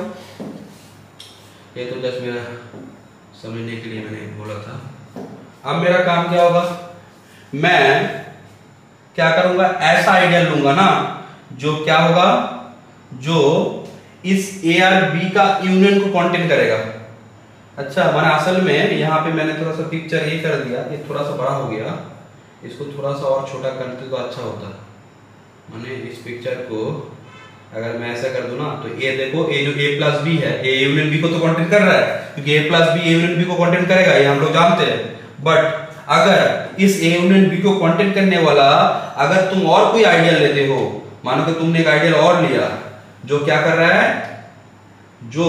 ये तो जस्ट मेरा समझने के लिए मैंने बोला था। अब मेरा काम क्या होगा, मैं क्या करूंगा, ऐसा आइडियल लूंगा ना जो क्या होगा, जो इस ए और बी का यूनियन को कंटेन करेगा। अच्छा, मैंने असल में यहाँ पे मैंने थोड़ा सा पिक्चर ये कर दिया, ये थोड़ा सा बड़ा हो गया, इसको थोड़ा सा और छोटा करते तो अच्छा होता। मैंने इस पिक्चर को अगर मैं ऐसा कर दूं ना, तो ये देखो, ये जो ए प्लस बी है, ए यूनियन बी को तो कंटेन कर रहा है, क्योंकि A plus B union B को कंटेन करेगा, ये हम लोग जानते हैं। बट अगर इस ए यूनियन बी को कंटेन करने वाला अगर तुम और कोई आइडियल लेते हो, मानो कि तुमने एक आइडियल और लिया जो क्या कर रहा है, जो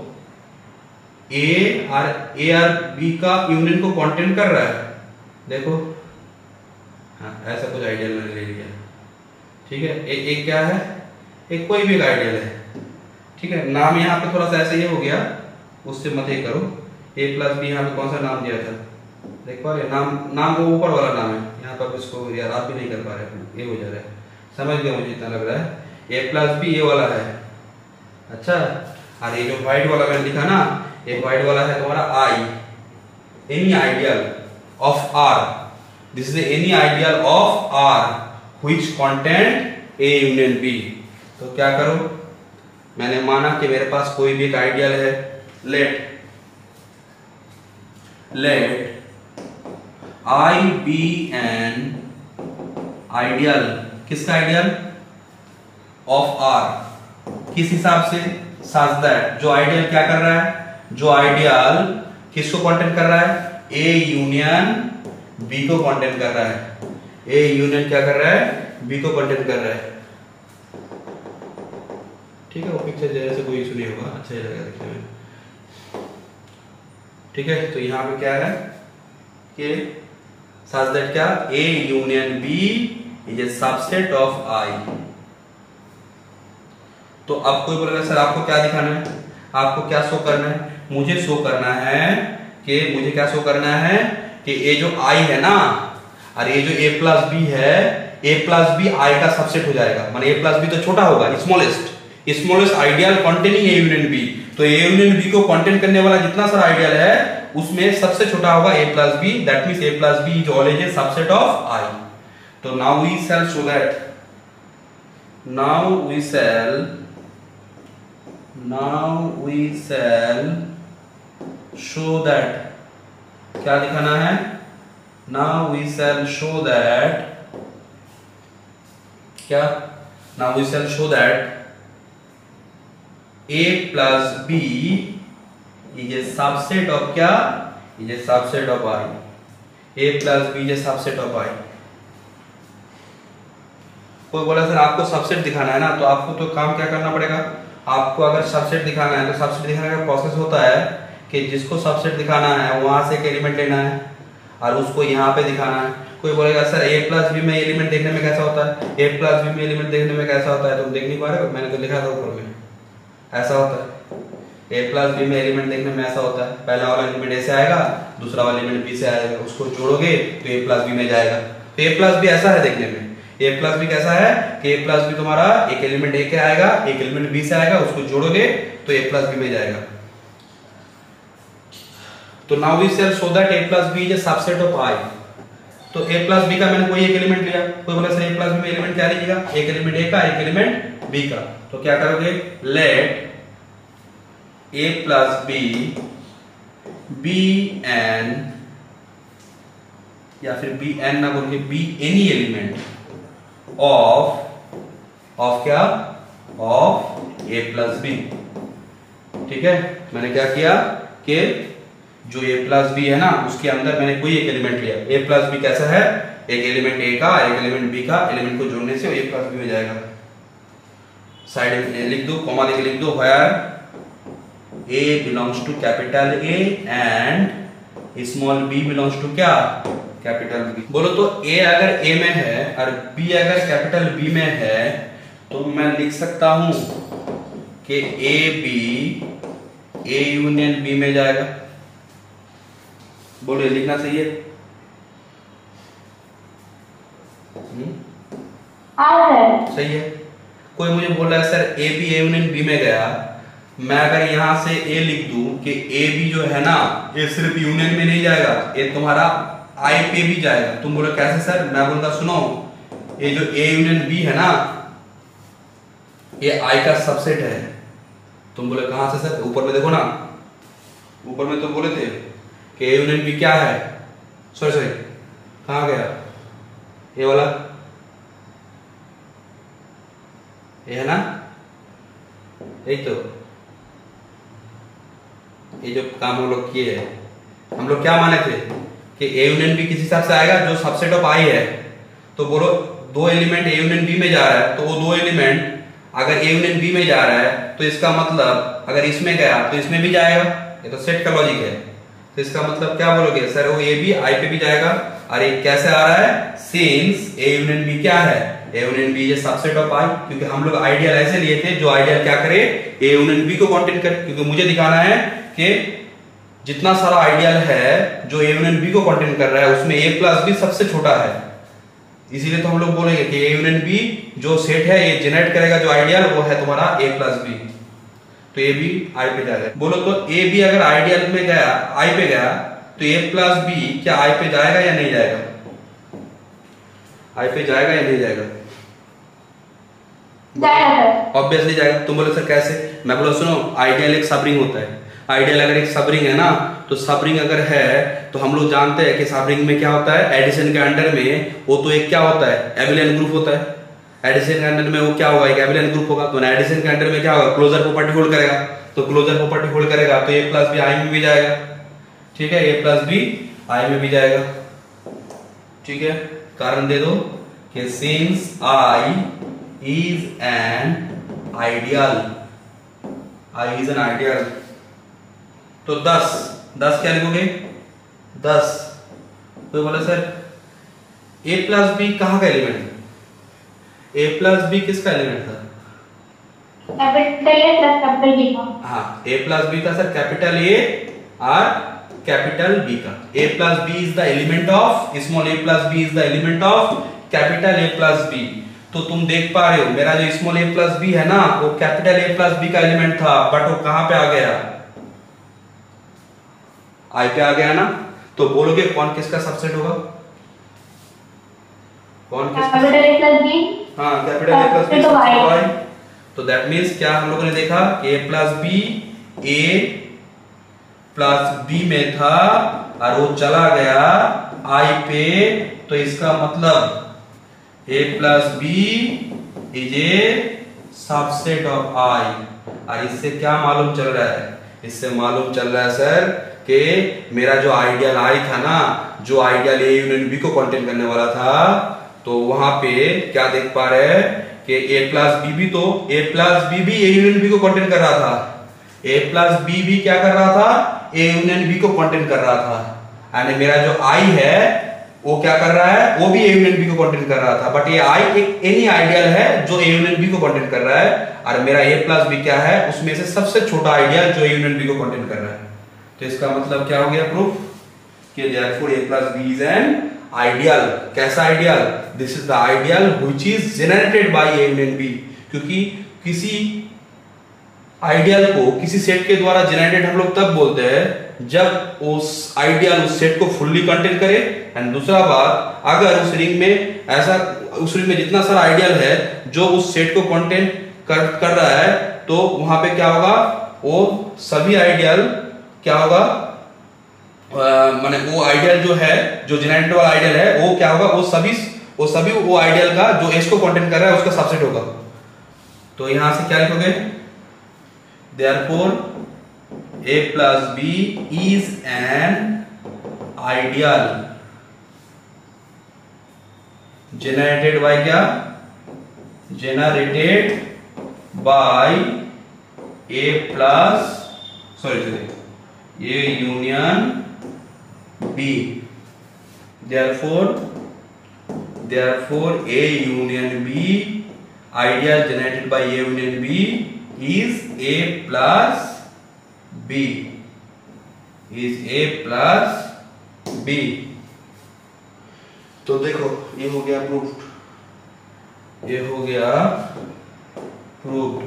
ए और ए और बी का यूनियन को कंटेन कर रहा है। देखो, हाँ, ऐसा कुछ आइडियल मैंने ले लिया, ठीक है। एक एक क्या है, एक कोई भी आइडियल है, ठीक है। नाम यहाँ पे थोड़ा सा ऐसा ये हो गया, उससे मत ये करो। ए प्लस बी यहाँ पे कौन सा नाम दिया था, देख पा रहे, नाम नाम वो ऊपर वाला नाम है, यहाँ पर इसको यार आप भी नहीं कर पा रहे, ये हो जा रहा है, समझ गया मुझे इतना लग रहा है। ए प्लस बी ये वाला है, अच्छा। और ये जो व्हाइट वाला मैंने लिखा ना, ये व्हाइट वाला है तुम्हारा I, any ideal of R, this is any ideal of R which content A union B. तो क्या करो, मैंने माना कि मेरे पास कोई भी एक आइडियल है, let let I be an ideal, किसका आइडियल, ऑफ आर, किस हिसाब से, सच दैट, जो आइडियल क्या कर रहा है, जो आइडियल किसको कंटेन कर रहा है, ए यूनियन बी को कंटेन कर रहा है, ए यूनियन क्या कर रहा है, बी को कंटेन कर रहा है। ठीक है, वो पिक्चर जैसे कोई इशू नहीं होगा, अच्छा ही लगेगा देखने में। ठीक है, तो यहाँ पे क्या है कि सच दैट क्या A union B is a subset of I। तो अब कोई बोलेगा सर आपको क्या दिखाना है, आपको क्या शो करना है? मुझे शो करना है कि मुझे क्या शो करना है कि ये जो I है ना, और ये जो A प्लस बी है, A प्लस बी I का सबसेट हो जाएगा। माने A प्लस बी तो छोटा होगा, smallest smallest ideal containing A union B। तो A यूनियन B को कंटेन करने वाला जितना सारा आइडियल है उसमें सबसे छोटा होगा A plus B. That means A plus B is always a subset of I। तो now we shall show that now we shall now we shall show that क्या दिखाना है? Now we shall show that क्या now we shall show that A plus B is a subset of क्या? Is a subset of I। A plus B is a subset of I। कोई बोला sir आपको subset दिखाना है ना, तो आपको तो काम क्या करना पड़ेगा? आपको अगर सबसेट दिखाना है तो सबसेट दिखाने का प्रोसेस होता है कि जिसको सबसेट दिखाना है वहां से एक एलिमेंट लेना है और उसको यहाँ पे दिखाना है। कोई बोलेगा सर A प्लस बी में एलिमेंट देखने में कैसा होता है? A प्लस बी में एलिमेंट देखने में कैसा होता है? तुम देख नहीं पा रहे हो, मैंने तो लिखा था ऊपर में, ऐसा होता है। A प्लस बी में एलिमेंट देखने में ऐसा होता है, पहला वाला एलिमेंट A से आएगा, दूसरा वाला एलिमेंट B से आएगा, उसको जोड़ोगे तो A प्लस बी में जाएगा। तो A प्लस बी ऐसा है देखने में। A प्लस बी कैसा है कि A प्लस बी तुम्हारा एक एलिमेंट A के आएगा, एक एलिमेंट B से आएगा, उसको जोड़ोगे तो A प्लस बी में जाएगा। तो now we shall show that A plus B is a subset of I। तो A प्लस बी का मैंने कोई एक एलिमेंट लिया, कोई बोला सर A प्लस बी में एलिमेंट क्या लीजिएगा? एक एलिमेंट A का, एक एलिमेंट B का। तो क्या करोगे? Let A plus B be an या फिर be n ना बोल के be any element of of क्या of A plus B। ठीक है, मैंने क्या किया कि जो A plus B है ना उसके अंदर मैंने कोई एक एलिमेंट लिया। A plus B कैसा है? एक एलिमेंट A का, एक एलिमेंट B का, एलिमेंट को जोड़ने से A plus B में जाएगा। साइड में लिख दो, कॉमा देके लिख दो, where A belongs to capital A and small b belongs to क्या? Capital B। बोलो तो A अगर A में है और B अगर कैपिटल B में है तो मैं लिख सकता हूं कि A B A union B में जाएगा। बोलो ये लिखना सही है? हाँ है। सही है। कोई मुझे बोल रहा है sir A B A union B में गया, मैं अगर यहां से A लिख दूं कि A B जो है ना ये सिर्फ यूनियन में नहीं जाएगा, ये तुम्हारा I पे भी जाएगा। तुम बोलो कैसे सर? मैं बोलता सुनो, ये जो A यूनियन B है ना ये I का सबसेट है। तुम बोले कहां से सर? ऊपर में देखो ना, ऊपर में तो बोले थे कि A यूनियन B क्या है? सॉरी सॉरी कहां गया ये वाला? ये है ना, यही तो ये जो काम हम लोग किए हैं, हम लोग क्या माने थे कि A यूनियन B किस हिसाब से आएगा? जो सबसेट ऑफ I है। तो बोलो दो एलिमेंट A यूनियन B में जा रहा है तो वो दो एलिमेंट अगर A यूनियन B में जा रहा है तो इसका मतलब अगर इसमें गया तो इसमें भी जाएगा। ये तो सेट का लॉजिक है। तो इसका मतलब क्या बोलोगे सर? वो A भी I पे भी जाएगा। और ये कैसे आ रहा है? सिंस A यूनियन B क्या है? A union B is subset of I। क्योंकि हम लोग आइडियल ऐसे लिए थे जो आइडियल क्या करे? A यूनियन B को कंटेन करे। क्योंकि मुझे दिखाना है कि जितना सारा आइडियल है जो A यूनियन B को कंटेन कर रहा है उसमें A प्लस B सबसे छोटा है। इसीलिए तो हम लोग बोलेंगे कि A यूनियन B जो सेट है ये जनरेट करेगा जो आइडियल वो है तुम्हारा A प्लस B। तो A B I पे जाएगा। बोलो तो A B अगर आइडियल में गया I पे गया तो A प्लस B क्या I पे जाएगा या नहीं जाएगा? I पे जाएगा या नहीं जाएगा? जाएगा। ऑब्वियसली जाएगा। तुम बोले सर कैसे? मैं बोला सुनो, आइडियल एक सबरिंग होता है। आइडियल अगर एक सबरिंग है ना तो सबरिंग अगर है तो हम लोग जानते हैं कि सबरिंग में क्या होता है? एडिशन के अंडर में वो तो एक क्या होता है? एबिलियन ग्रुप होता है। एडिशन के अंडर में वो क्या होगा? एक एबिलियन ग्रुप होगा। तो एडिशन के अंडर में क्या होगा? क्लोजर प्रॉपर्टी होल्ड करेगा। तो क्लोजर प्रॉपर्टी होल्ड करेगा तो A प्लस बी आई में भी जाएगा। ठीक है, A प्लस बी आई में भी जाएगा। ठीक है, कारण दे दो कि since I is an ideal I is an ideal. तो दस दस क्या लिखोगे? दस। तो बोले सर ए प्लस बी कहाँ का एलिमेंट है? ए प्लस बी किसका एलिमेंट था? Capital A plus capital B का। हाँ, ए प्लस बी का सर कैपिटल ए और कैपिटल बी का। A plus B is the element of small A plus B is the element of capital A plus B. तो तुम देख पा रहे हो मेरा जो स्मॉल ए प्लस बी है ना वो कैपिटल ए प्लस बी का एलिमेंट था, बट वो कहां पे आ गया? आई पे आ गया ना। तो बोलोगे कौन किसका सबसेट होगा? कौन किसका? Capital A plus B. हाँ, capital A plus B subset Y. तो दैट मींस क्या हम लोगों ने देखा A plus B A plus B में था और वो चला गया आई पे। तो इसका मतलब A plus B is a subset of I. और इससे क्या मालूम चल रहा है? इससे मालूम चल रहा है सर कि मेरा जो आइडियल आई था ना, जो आइडियल ए यूनियन बी को कंटेन करने वाला था, तो वहां पे क्या देख पा रहे हैं कि ए प्लस बी भी तो ए प्लस बी भी ए यूनियन बी को कंटेन कर रहा था। ए प्लस बी भी क्या कर रहा था? ए यूनियन बी को कंटेन कर रहा था। यानी मेरा जो आई है वो क्या कर रहा है? वो भी ए यूनियन बी को कंटेन कर रहा था, बट ये आई एक एनी आइडियल है जो ए यूनियन बी को कंटेन कर रहा है। और मेरा ए प्लस बी क्या है? उसमें से सबसे छोटा आइडियल जो ए यूनियन बी को कंटेन कर रहा है। तो इसका मतलब क्या हो गया प्रूफ कि therefore A plus B is an ideal. कैसा ideal? This is the ideal which is generated by A union B. क्योंकि किसी आइडियल को किसी सेट के द्वारा जनरेटेड हम लोग तब बोलते हैं जब उस आइडियल उस सेट को फुल्ली कंटेन करे। एंड दूसरा बात, अगर उस रिंग में ऐसा उस रिंग में जितना सारा आइडियल है जो उस सेट को कंटेन कर, कर रहा है, तो वहां पे क्या होगा? वो सभी आइडियल क्या होगा? माने वो आइडियल जो है जो जनरेटेड वाला आइडियल है वो क्या होगा? वो सभी वो सभी वो आइडियल का जो एस को कंटेन कर रहा है उसका सबसेट होगा। तो यहां से क्या लिखोगे? Therefore, A plus B is an ideal generated by क्या? Generated by A plus sorry sorry A union B. Therefore, therefore A union B ideal generated by A union B is A plus B is A plus B। तो देखो ये हो गया proof, ये हो गया proof.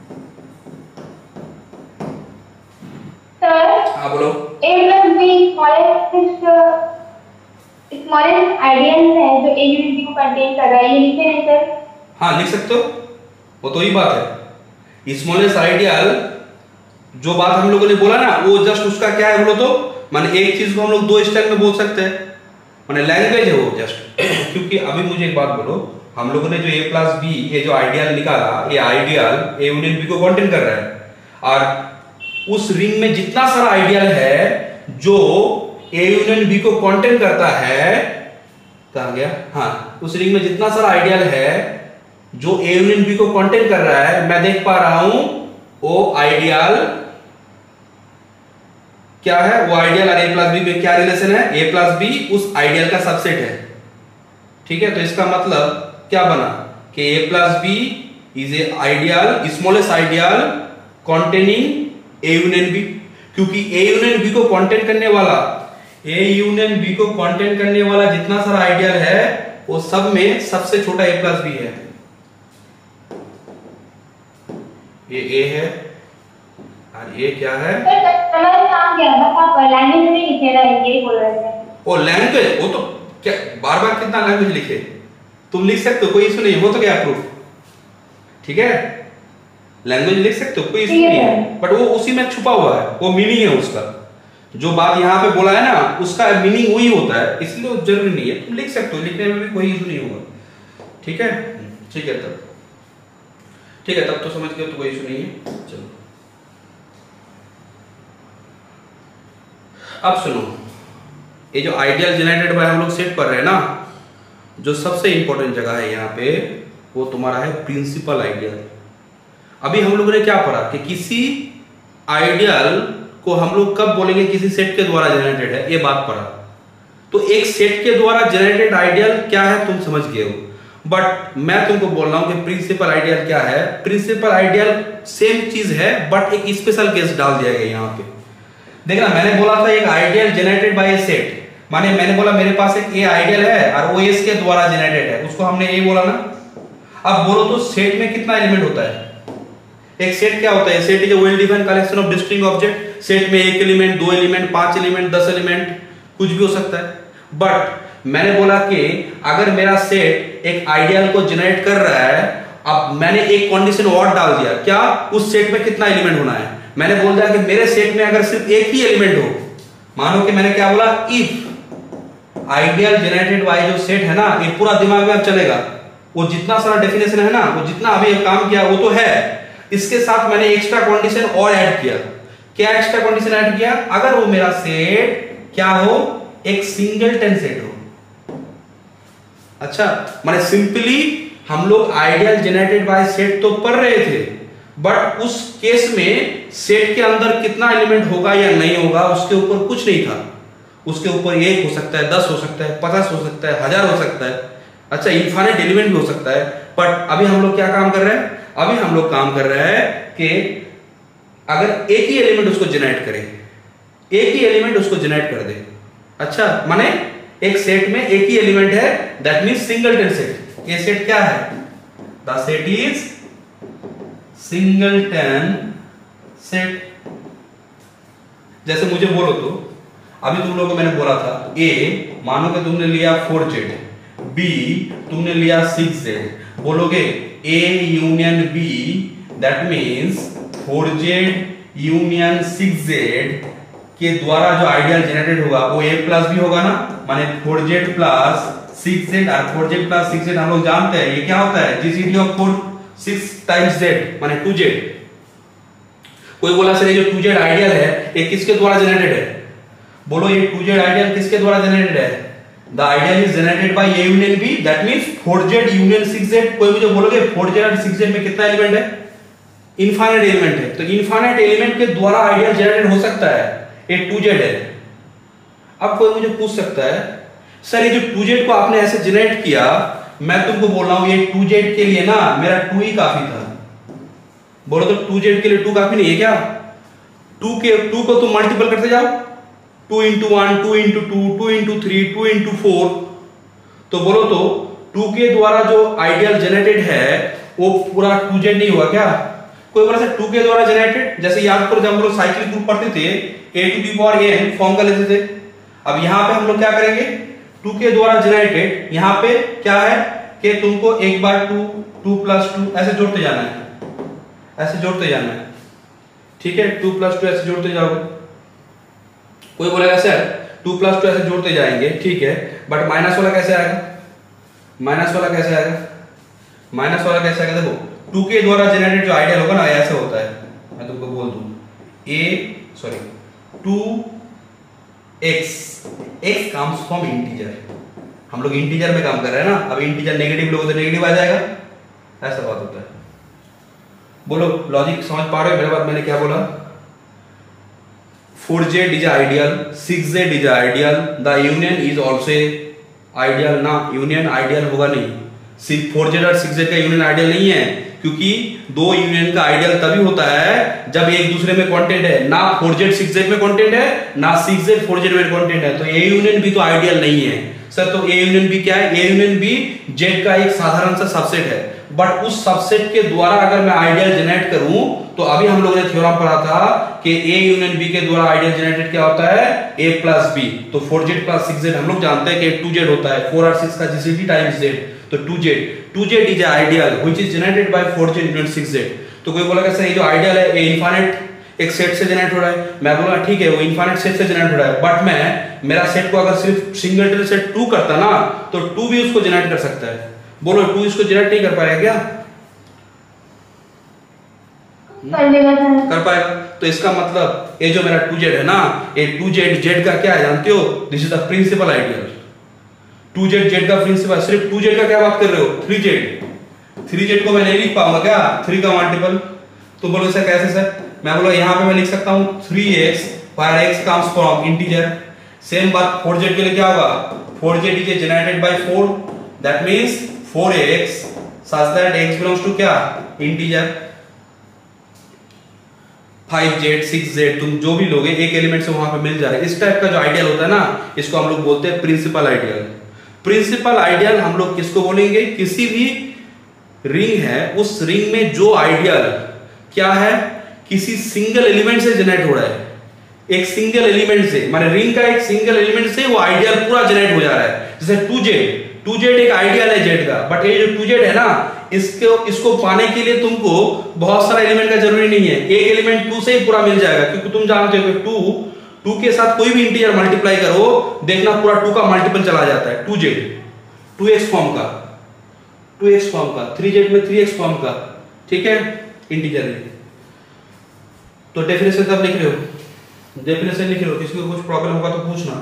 Sir हाँ बोलो। A plus B smallest smallest ideal है जो A यूनियन B को कंटेन कर रहा है, ये लिखे नहीं सर? हाँ लिख सकते हो, वो तो ही बात है। स्मॉलेस्ट आइडियल जो बात हम लोगों ने बोला ना वो जस्ट उसका क्या है बोलो तो? माने एक चीज को हम लोग दो स्टाइल में बोल सकते हैं, माने लैंग्वेज है वो जस्ट। क्योंकि अभी मुझे एक बात बोलो, हम लोगों ने जो ए प्लस बी ये जो आइडियल निकाला, ये आइडियल ए यूनियन बी को कंटेन कर रहा है। और उस रिंग में जितना सारा आइडियल है जो ए यूनियन बी को कंटेन करता है, कहा गया? हाँ, उस रिंग में जितना सारा आइडियल है जो ए यूनियन बी को कंटेन कर रहा है, मैं देख पा रहा हूं वो आइडियल क्या है? वो आइडियल और ए प्लस बी में क्या रिलेशन है? ए प्लस बी उस आइडियल का सबसेट है। ठीक है, तो इसका मतलब क्या बना कि A plus B is a ideal smallest ideal containing A union B. क्योंकि ए यूनियन बी को कंटेन करने वाला ए यूनियन बी को कंटेन करने वाला जितना सारा आइडियल है वो सब में सबसे छोटा ए प्लस बी है। ये ए है और ये क्या है? समझ में आ गया, बस आप लैंग्वेज में लिखे ना, ये बोल रहे थे। ओ लैंग्वेज, वो तो क्या बार बार कितना लैंग्वेज लिखे? तुम लिख सकते हो, कोई इशू नहीं, वो तो क्या प्रूफ। ठीक है, लैंग्वेज लिख सकते हो, कोई इशू नहीं है, बट वो उसी में छुपा हुआ है, वो मीनिंग है उसका। जो बात यहाँ पे बोला है ना उसका मीनिंग वही होता है, इसलिए जरूरी नहीं है, तुम लिख सकते हो, लिखने में भी कोई इशू नहीं होगा। ठीक है, ठीक है तब ठीक है तब तो समझ गए, तो कोई इशू नहीं है। चलो अब सुनो, ये जो आइडियल जनरेटेड बाय हम लोग सेट कर रहे हैं ना, जो सबसे इंपॉर्टेंट जगह है यहाँ पे वो तुम्हारा है प्रिंसिपल आइडियल। अभी हम लोगों ने क्या पढ़ा कि किसी आइडियल को हम लोग कब बोलेंगे किसी सेट के द्वारा जनरेटेड है, ये बात पड़ा। तो एक सेट के द्वारा जनरेटेड आइडियल क्या है तुम समझ गए हो, बट मैं तुमको बोल रहा हूं कि प्रिंसिपल आइडियल क्या है। प्रिंसिपल आइडियल सेम चीज है बट एक स्पेशल केस डाल दिया गया यहाँ पे। देखना, मैंने बोला था एक ideal generated by A set, माने मैंने बोला मेरे पास एक ए आइडियल है और वो इसके द्वारा जनरेटेड है, उसको हमने ए बोला ना। अब बोलो तो सेट में कितना एलिमेंट होता है? एक सेट क्या होता है? Set is a well defined collection of distinct object. Set में एक एलिमेंट, दो एलिमेंट, पांच एलिमेंट, दस एलिमेंट, कुछ भी हो सकता है। बट मैंने बोला कि अगर मेरा सेट एक आइडियल को जनरेट कर रहा है, अब मैंने एक कंडीशन और डाल दिया, क्या? उस सेट में कितना एलिमेंट होना है। मैंने बोल दिया कि मेरे सेट में अगर सिर्फ एक ही एलिमेंट हो, मानो कि मैंने क्या बोला, इफ आइडियल जनरेटेड बाय जो सेट है ना, ये पूरा दिमाग में अब चलेगा। वो जितना सारा डेफिनेशन है ना, वो जितना अभी काम किया वो तो है, इसके साथ मैंने एक्स्ट्रा कंडीशन और ऐड किया। क्या एक्स्ट्रा कंडीशन ऐड किया? अगर वो मेरा सेट क्या हो, एक सिंगलटन सेट हो। अच्छा, माने सिंपली हम लोग आइडियल जनरेटेड बाय सेट तो पढ़ रहे थे, बट उस केस में सेट के अंदर कितना एलिमेंट होगा या नहीं होगा उसके ऊपर कुछ नहीं था। उसके ऊपर एक हो सकता है, दस हो सकता है, पचास हो सकता है, हजार हो सकता है, अच्छा इनफाइनाइट एलिमेंट भी हो सकता है। बट अभी हम लोग क्या काम कर रहे हैं? अभी हम लोग काम कर रहे हैं कि अगर एक ही एलिमेंट उसको जनरेट करे, एक ही एलिमेंट उसको जनरेट कर दे। अच्छा, माने एक सेट में एक ही एलिमेंट है, दैट मींस सिंगलटन सेट। ये सेट क्या है? The set is singleton set. जैसे मुझे बोलो तो अभी तुम लोगों को मैंने बोला था ए, मानो कि तुमने लिया फोर जेड, बी तुमने लिया सिक्स जेड, बोलोगे A union B, that means four Z union six Z के द्वारा जो आइडियल जनरेटेड होगा वो ए प्लस भी होगा ना, माने four Z plus six Z. और four Z plus six Z हम लोग जानते हैं ये क्या होता है, GCD of four six times Z माने टू जेड। कोई बोला सर ये जो टू जेड आइडियल है ये किसके द्वारा जनरेटेड है? बोलो ये टू जेड आइडियल किसके द्वारा जनरेटेड है? The ideal is generated by A union B, that means four Z union six Z. कोई मुझे बोलोगे फोर जेड और सिक्स जेड में कितना एलिमेंट है? इनफाइनाइट एलिमेंट है। तो इनफाइनाइट एलिमेंट के द्वारा आइडियल जनरेटेड हो सकता है, ये टू जेड है। अब कोई मुझे पूछ सकता है सर ये जो टू जेड को आपने ऐसे जनरेट किया, मैं तुमको बोल रहा हूं ये टू जेड के लिए ना मेरा टू ही काफी था। बोलो तो टू जेड के लिए टू काफी नहीं है क्या? टू के टू को तुम मल्टीपल करते जाओ, two into one, two into two, two into three, two into four. तो बोलो तो टू के द्वारा जो आइडियल जनरेटेड है वो पूरा टू जेड नहीं हुआ क्या? कोई बोला सर टू के द्वारा जनरेटेड, जैसे याद करो जब हम लोग साइकिल ग्रुप पढ़ते थे A to the power N form कर लेते थे। अब यहां पे हम लोग क्या करेंगे, टू के द्वारा जनरेटेड, यहां पे क्या है कि तुमको एक बार टू, टू प्लस टू ऐसे जोड़ते जाना है, ऐसे जोड़ते जाना है, ठीक है, टू प्लस टू ऐसे जोड़ते जाओगे। कोई बोलेगा सर टू प्लस टू ऐसे जोड़ते जाएंगे, ठीक है, बट माइनस वाला कैसे आएगा? माइनस वाला कैसे आएगा? माइनस वाला कैसे आएगा? देखो टू के द्वारा जनरेटेड जो आइडियल होगा ना ऐसे होता है, मैं तुमको बोल दूं A sorry two X, X comes from integer. हम लोग इंटीजर में काम कर रहे हैं ना, अब इंटीजर नेगेटिव लोगे तो नेगेटिव आ जाएगा, ऐसा बात होता है। बोलो लॉजिक समझ पा रहे हो मेरे बात? मैंने क्या बोला? Four Z is ideal, six Z is ideal, the union is also ideal ना, यूनियन आइडियल होगा नहीं। फोर जेड और सिक्स जेड का यूनियन आइडियल नहीं है, क्योंकि दो यूनियन का आइडियल तभी होता है जब एक दूसरे में कंटेंट है, ना फोर जेड सिक्स जेड में कंटेंट है, ना सिक्स जेड फोर जेड में कंटेंट है, तो ए यूनियन बी तो आइडियल नहीं है। सर तो ए यूनियन बी क्या है? ए यूनियन बी जेड का एक साधारण सा सबसेट है, बट उस सबसेट के द्वारा अगर मैं आइडियल जनरेट करूं तो अभी हम लोगों ने थ्योरम पढ़ा था कि ए यूनियन बी के द्वारा आइडियल जनरेटेड क्या होता है? A plus B. तो four Z plus six Z हम लोग जानते हैं कि टू जेड होता है, फोर और सिक्स का जीसीडी टाइम्स जेड, तो two Z two Z is ideal which is generated by four Z union six Z. तो कोई बोला सर ये जो आइडियल है ये इनफाइनाइट एक सेट से जनरेट हो रहा है, मैं बोला ठीक है वो इनफाइनाइट सेट से जनरेट हो रहा है, बट मैं मेरा सेट को अगर सिर्फ सिंगलटन सेट टू करता ना तो टू भी उसको जनरेट कर सकता है। बोलो टू इसको जनरेट नहीं कर पाएगा क्या? कर पाएगा। तो इसका मतलब ये जो मेरा टू जेड है ना, ये टू जेड जेड का क्या है जानते हो? This is the principal ideal. Two Z Z का प्रिंसिपल, सिर्फ टू जेड का क्या बात कर रहे हो? Three Z. थ्री जेड को मैं नहीं लिख पाऊंगा क्या? थ्री का मल्टीपल। तो बोलो सर कैसे सर? मैं बोला यहाँ पे मैं लिख सकता हूँ three X where x comes from integer। Same बात फोर जेड के लिए क्या होगा, four Z is generated by four, that means four X such that x belongs to क्या, integer. Five Z six Z तुम जो भी लोगे एक एलिमेंट से वहां पे मिल जाए। इस टाइप का जो आइडियल होता है ना, इसको हम लोग बोलते हैं प्रिंसिपल आइडियल। प्रिंसिपल आइडियल हम लोग किसको बोलेंगे, किसी भी रिंग है उस रिंग में जो आइडियल क्या है, किसी सिंगल एलिमेंट से जनरेट हो रहा है, एक सिंगल एलिमेंट से, माने रिंग का एक सिंगल एलिमेंट से वो आइडियल पूरा जनरेट हो जा रहा है। जैसे टू जेड, टू जेड एक आइडियल है जेड का, बट ये जो टू जेड है ना, इसको इसको पाने के लिए तुमको बहुत सारा एलिमेंट का जरूरी नहीं है, एक एलिमेंट टू से ही पूरा मिल जाएगा। क्योंकि तुम जानते हो कि टू टू के साथ कोई भी इंटीजर मल्टीप्लाई करो, देखना पूरा टू का मल्टीपल चला जाता है। Two Z two X form का, टू एक्स फॉर्म का, थ्री जेड में थ्री एक्स फॉर्म का, ठीक है, इंटीजर में। तो डेफिनेशन तब लिख रहे हो, डेफिनेशन लिख रहे हो, किसी को कुछ प्रॉब्लम होगा तो पूछना।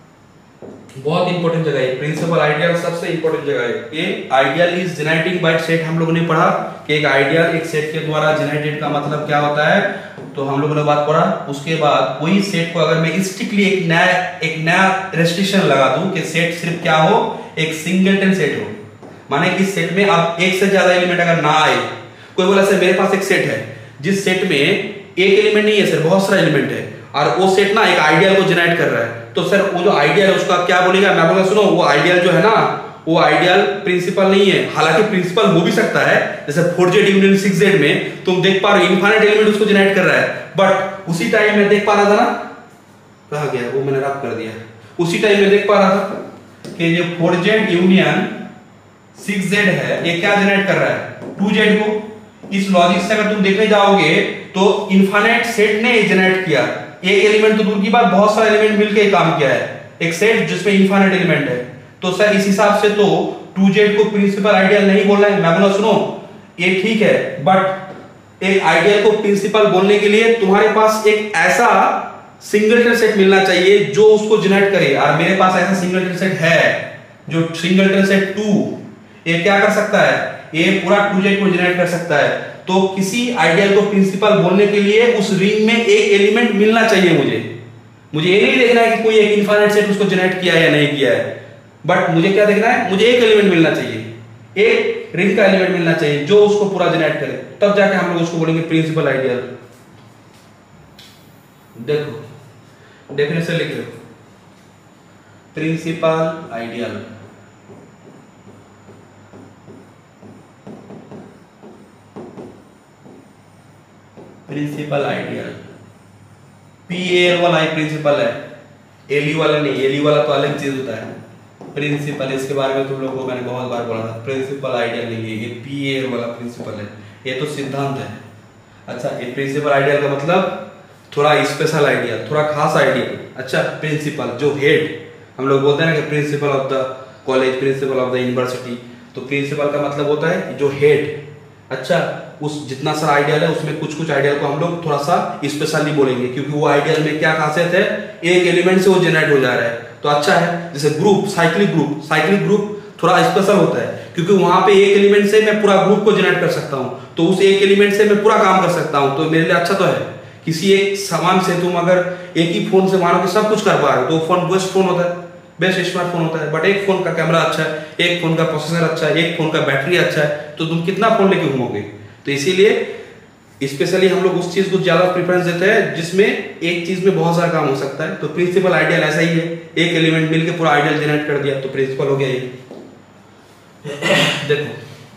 बहुत इंपॉर्टेंट जगह है प्रिंसिपल आइडियल, सबसे इंपॉर्टेंट जगह है ये। Ideal is generating by set, हम लोगों ने पढ़ा कि एक आइडियल एक सेट के द्वारा जनरेटेड का मतलब क्या होता है, तो हम लोगों ने बात पढ़ा। उसके बाद वही सेट को अगर मैं स्ट्रिक्टली एक नया एक नया रेस्ट्रिक्शन लगा दूं कि सेट सिर्फ क्या हो, एक सिंगलटन सेट हो, माने कि सेट में अब एक से ज्यादा एलिमेंट अगर ना आए। कोई बोला सर मेरे पास एक सेट है जिस सेट में एक एलिमेंट नहीं है सर, बहुत सारा एलिमेंट है, और वो सेट ना एक आइडियल को जनरेट कर रहा है, तो सर वो जो आइडियल है उसका क्या बोलेगा, मैं बोला सुनो वो आइडियल जो है ना, वो आइडियल प्रिंसिपल नहीं है। हालांकि प्रिंसिपल हो भी सकता है, जैसे four Z union six Z में तुम देख पा रहे हो इनफाइनाइट एलिमेंट उसको जनरेट कर रहा है, बट उसी टाइम में देख पा रहा था ना, कहा गया वो मैंने रब कर दिया, उसी टाइम में देख पा रहा था कि ये four Z union six Z है, ये क्या जनरेट कर रहा है, टू जेड को। इस लॉजिक से अगर तुम देखने जाओगे तो इनफाइनाइट सेट ने जनरेट किया, एक एलिमेंट तो दूर की बात, बहुत सारे एलिमेंट मिलकर काम किया है, एक सेट जिसमें इनफाइनाइट एलिमेंट है। तो सर इस हिसाब से तो टू जेड को प्रिंसिपल आइडियल नहीं बोलना है। मैं बोला सुनो ये ठीक है, बट एक आइडियल को प्रिंसिपल बोलने के लिए तुम्हारे पास एक ऐसा सिंगलटन सेट मिलना चाहिए जो उसको जनरेट करे, और मेरे पास ऐसा सिंगलटन सेट है जो सिंगलटन सेट टू, ये क्या कर सकता है, ये पूरा टू जेड को जनरेट कर सकता है। तो किसी आइडियल को प्रिंसिपल बोलने के लिए उस रिंग में एक एलिमेंट मिलना चाहिए मुझे। मुझे ये नहीं देखना है कि कोई एक इनफाइनाइट सेट उसको जनरेट किया है या नहीं किया है, बट मुझे क्या देखना है, मुझे एक एलिमेंट मिलना चाहिए, एक रिंग का एलिमेंट मिलना चाहिए जो उसको पूरा जनरेट करे, तब जाके हम लोग उसको बोलेंगे प्रिंसिपल आइडियल। देखो डेफिनेशन लिख लो, principal ideal principal ideal, P L वाला ही प्रिंसिपल है, एल वाला नहीं, एल वाला तो अलग चीज होता है। प्रिंसिपल इसके बारे में तुम लोगों को मैंने बहुत बार बोला था, प्रिंसिपल आइडियल नहीं है, ये पी एल वाला प्रिंसिपल है, ये तो सिद्धांत है। अच्छा ये प्रिंसिपल आइडियल का मतलब थोड़ा स्पेशल आइडियल, थोड़ा खास आइडियल। अच्छा प्रिंसिपल जो हेड, हम लोग बोलते हैं ना कि principal of the college, principal of the university, तो प्रिंसिपल का मतलब होता है जो हेड। अच्छा उस जितना सारा आइडियल है उसमें कुछ कुछ आइडियल को हम लोग थोड़ा सा स्पेशली बोलेंगे, क्योंकि वो आइडियल में क्या खासियत है, एक एलिमेंट से वो जनरेट हो जा रहा है, तो अच्छा है। जैसे group, cyclic group, cyclic group थोड़ा स्पेशल होता है क्योंकि वहां पे एक एलिमेंट से मैं पूरा ग्रुप को जनरेट कर सकता हूं, तो उस एक एलिमेंट से मैं पूरा काम कर सकता हूं, तो मेरे लिए अच्छा तो है। किसी एक सामान से तुम अगर एक ही फोन से मानो कि सब कुछ कर पा रहे हो, तो फोन बेस्ट फोन होता है, बेस्ट स्मार्टफोन होता है, बट एक फोन का कैमरा अच्छा है, एक फोन का प्रोसेसर अच्छा है, एक फोन का बैटरी अच्छा है, तो तुम कितना फोन लेके घूमोगे। तो इसीलिए स्पेशली हम लोग उस चीज को ज्यादा प्रेफरेंस देते हैं जिसमें एक चीज में बहुत सारा काम हो सकता है। तो प्रिंसिपल आइडियल ऐसा ही है, एक एलिमेंट मिलके पूरा आइडियल जनरेट कर दिया तो प्रिंसिपल हो गया ये। देखो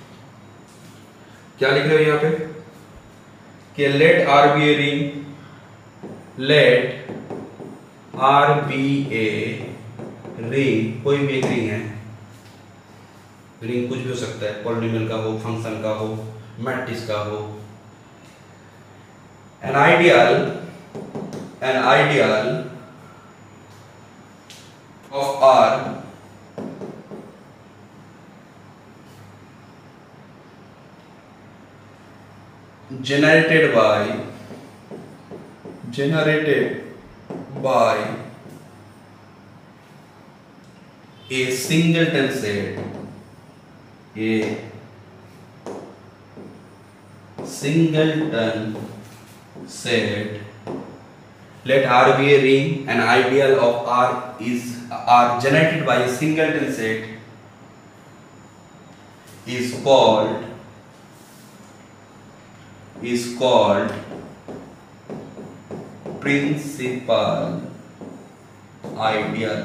क्या लिख रहे हो यहाँ पे कि let R be a ring, let R be a ring, कोई भी एक रिंग है, रिंग कुछ भी हो सकता है, पॉलिनोमियल का हो, फंक्शन का हो, मैट्रिक्स का हो। An ideal, an ideal of R generated by generated by a singleton set, a singleton set let R be a ring and ideal of R is are generated by a singleton set is called is called principal ideal।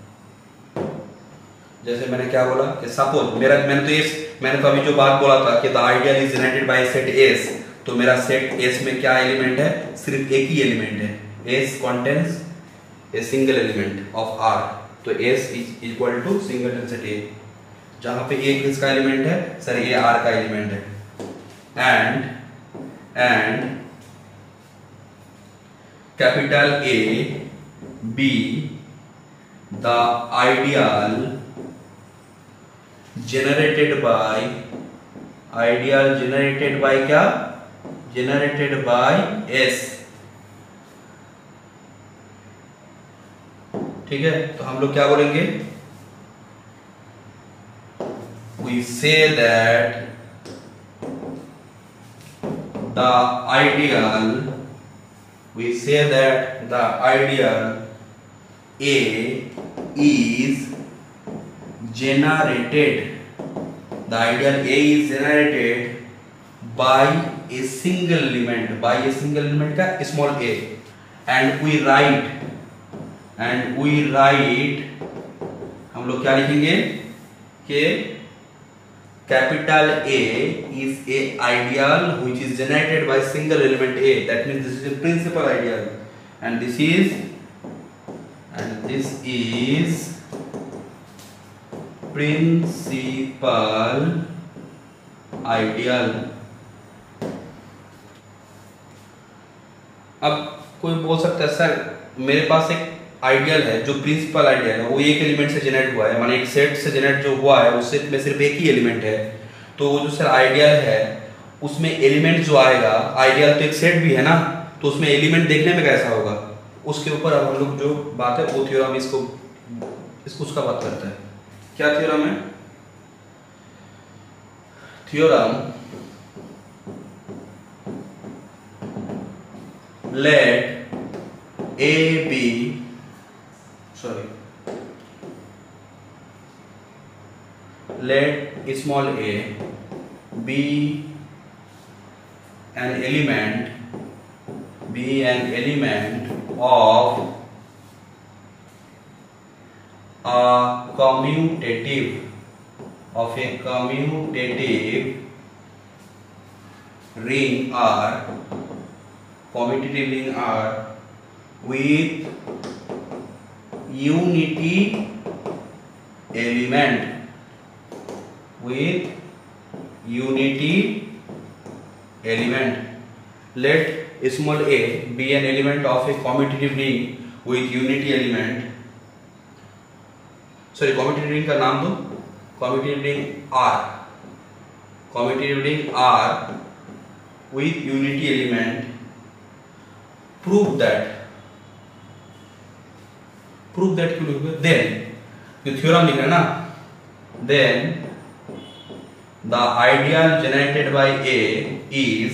जैसे मैंने क्या बोला कि suppose मेरा मैंने तो ये मैंने तो अभी जो बात बोला था कि the ideal is generated by set S, तो मेरा सेट एस में क्या एलिमेंट है, सिर्फ एक ही एलिमेंट है, S contains a single element of R, तो S is equal to singleton set a, जहां पे ए किसका एलिमेंट है, सर ए आर का एलिमेंट है, and and capital A be the ideal generated by ideal generated by क्या generated by S, ठीक है। तो हम लोग क्या बोलेंगे, we say that the ideal we say that the ideal A is generated the ideal A is generated by a single element by a single element का small a, and we write and we write हम लोग क्या लिखेंगे कि capital A is a ideal which is generated by single element A, that means this is a principal ideal, and this is and this is principal ideal. अब कोई बोल सकता है सर मेरे पास एक आइडियल है जो प्रिंसिपल आइडियल है, वो एक एलिमेंट से जनरेट हुआ है, माने एक सेट से जनरेट जो हुआ है उससे में सिर्फ एक ही एलिमेंट है, तो वो जो सर आइडियल है उसमें एलिमेंट जो आएगा, आइडियल तो एक सेट भी है ना, तो उसमें एलिमेंट देखने में कैसा होगा, उसके ऊपर अब हम लोग जो बात है वो थ्योरम इसको इसको उसका बात करता है। क्या थ्योरम है, theorem let a b sorry let small a be an element be an element of a commutative of a commutative ring R commutative ring R with unity element with unity element. Let small a be an element of a commutative ring with unity element. Sorry, commutative ring का नाम दो, commutative ring R, commutative ring R with unity element. Prove that, prove that क्यों लिखोगे? Then जो theorem लिख रहे हैं ना, then the ideal generated by A is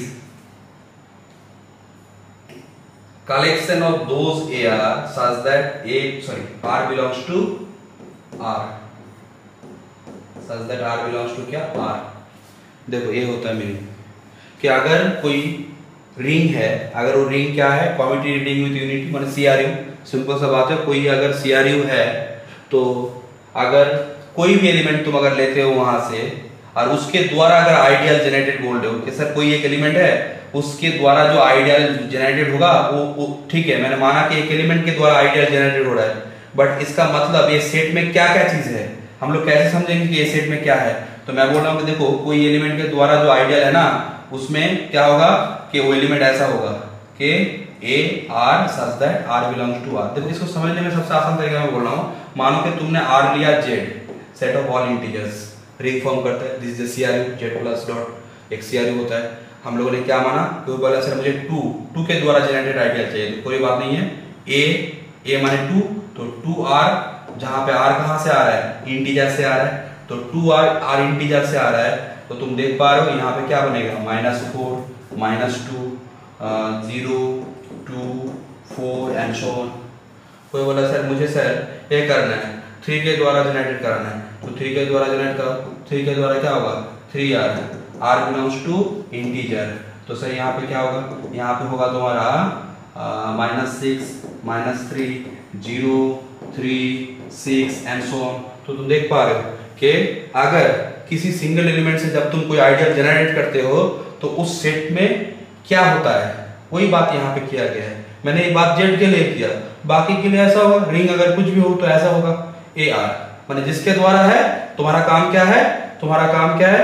collection of those A R such that A sorry R belongs to R such that R belongs to क्या R। देखो ये होता है मीनिंग कि अगर कोई रिंग है, अगर वो रिंग क्या है, कम्यूटेटिव रिंग विद यूनिटी माने सी आर यू, सिंपल सा बात है, कोई अगर सी आर यू है तो अगर कोई भी एलिमेंट तुम अगर लेते हो वहां से और उसके द्वारा अगर आइडियल जनरेटेड बोल रहे हो कि सर कोई एक एलिमेंट है उसके द्वारा जो आइडियल जनरेटेड होगा वो, वो ठीक है, मैंने माना कि एक एलिमेंट के द्वारा आइडियल जनरेटेड हो रहा है, बट इसका मतलब ये सेट में क्या क्या चीज है, हम लोग कैसे समझेंगे कि ये सेट में क्या है। तो मैं बोल रहा हूँ कि देखो कोई एलिमेंट के द्वारा जो आइडियल है ना उसमें क्या होगा कि वो एलिमेंट ऐसा होगा कि a R such that R belongs to R. देखो इसको समझने में सबसे आसान तरीका मैं बोल रहा हूँ, मानो कि तुमने आर लिया Z set of all integers, ring form करता है, this is CRU Z plus dot एक सीआरयू होता है। हम लोगों ने क्या माना कि वो बोला सर मुझे टू टू के द्वारा जनरेटेड आइडियल चाहिए, तो कोई बात नहीं है, ए ए माने टू, तो टू आर, जहां पे आर कहां से आ रहा है, इंटीजर से आ रहा है, तो टू आर आर इंटीजर से आ रहा है, तो तुम देख पा रहे हो यहाँ पे क्या बनेगा, minus four minus two zero two four and so on. कोई बोला सर मुझे सर ये करना है, थ्री के द्वारा जनरेट करना है, तो थ्री के द्वारा जनरेट करो, थ्री के द्वारा क्या होगा, three R, R belongs to integer, तो सर यहाँ पे क्या होगा, यहाँ पे होगा तुम्हारा minus six minus three zero three six and so on. तो तुम देख पा रहे हो कि अगर किसी सिंगल एलिमेंट से जब तुम कोई आइडियल जनरेट करते हो तो उस सेट में क्या होता है, वही बात यहाँ पे किया गया है। मैंने ये बात जेड के लिए किया, बाकी के लिए ऐसा होगा, रिंग अगर कुछ भी हो तो ऐसा होगा ए आर, माने जिसके द्वारा है तुम्हारा काम क्या है, तुम्हारा काम क्या है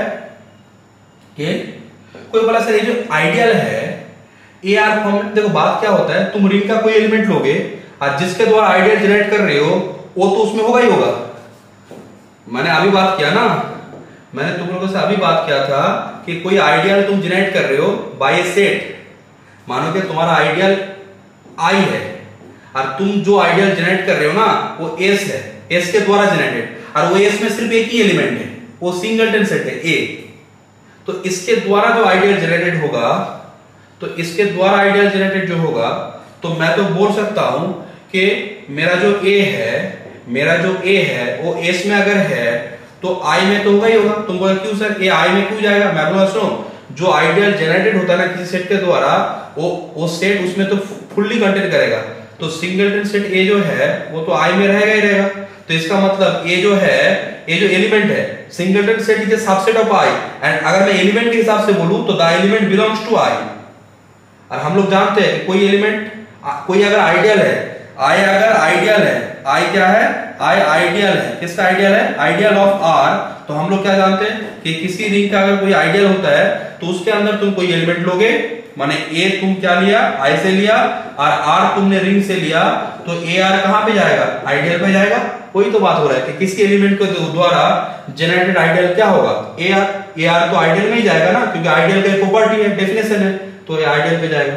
कि कोई बोला सर ये जो आइडियल है ए आर फॉर्म में, देखो बात क्या होता है, तुम रिंग का कोई एलिमेंट लोगे और जिसके द्वारा आइडियल जनरेट कर रहे हो वो तो उसमें होगा ही होगा। मैंने अभी बात किया ना, मैंने तुम लोगों से अभी बात किया था कि कोई आइडियल तुम जनरेट कर रहे हो बाय ए सेट, मानो कि तुम्हारा आइडियल आई है और तुम जो आइडियल जनरेट कर रहे हो ना वो एस है, एस के द्वारा जनरेटेड, और वो एस में सिर्फ एक ही एलिमेंट है, वो सिंगलटन सेट है ए। तो इसके द्वारा जो आइडियल जनरेटेड होगा, तो इसके द्वारा आइडियल जनरेटेड जो होगा, तो मैं तो बोल सकता हूं कि मेरा जो ए है, मेरा जो ए है वो एस में अगर है तो आई में तो होगा ही होगा। तुम बोले क्यों सर ए आई में क्यों जाएगा, मैं बोला सुनो, जो आइडियल जनरेटेड होता है ना किसी सेट के द्वारा, वो वो सेट उसमें तो फुल्ली कंटेन करेगा, तो सिंगलटन सेट ए जो है वो तो आई में रहेगा ही रहेगा। तो इसका मतलब ए जो है, ए जो एलिमेंट है, singleton set is a subset of I, and अगर मैं एलिमेंट के हिसाब से बोलूं तो the element belongs to I. और हम लोग जानते हैं कि कोई एलिमेंट, कोई अगर आइडियल है, आई अगर आइडियल है, आई क्या है, आई आइडियल है, किसका आइडियल है, आइडियल ऑफ आर, तो हम लोग क्या जानते हैं कि किसी रिंग का अगर कोई आइडियल होता है तो उसके अंदर तुम कोई एलिमेंट लोगे, माने ए तुम क्या लिया, आई से लिया, और आर तुमने रिंग से लिया, तो ए आर कहां पे जाएगा, आइडियल पे जाएगा। वही तो बात हो रहा है कि किसी एलिमेंट के द्वारा जनरेटेड आइडियल क्या होगा, ए आर, ए आर तो आइडियल में ही जाएगा ना, क्योंकि आइडियल का प्रॉपर्टी है, डेफिनेशन है, तो ये आइडियल पे जाएगा।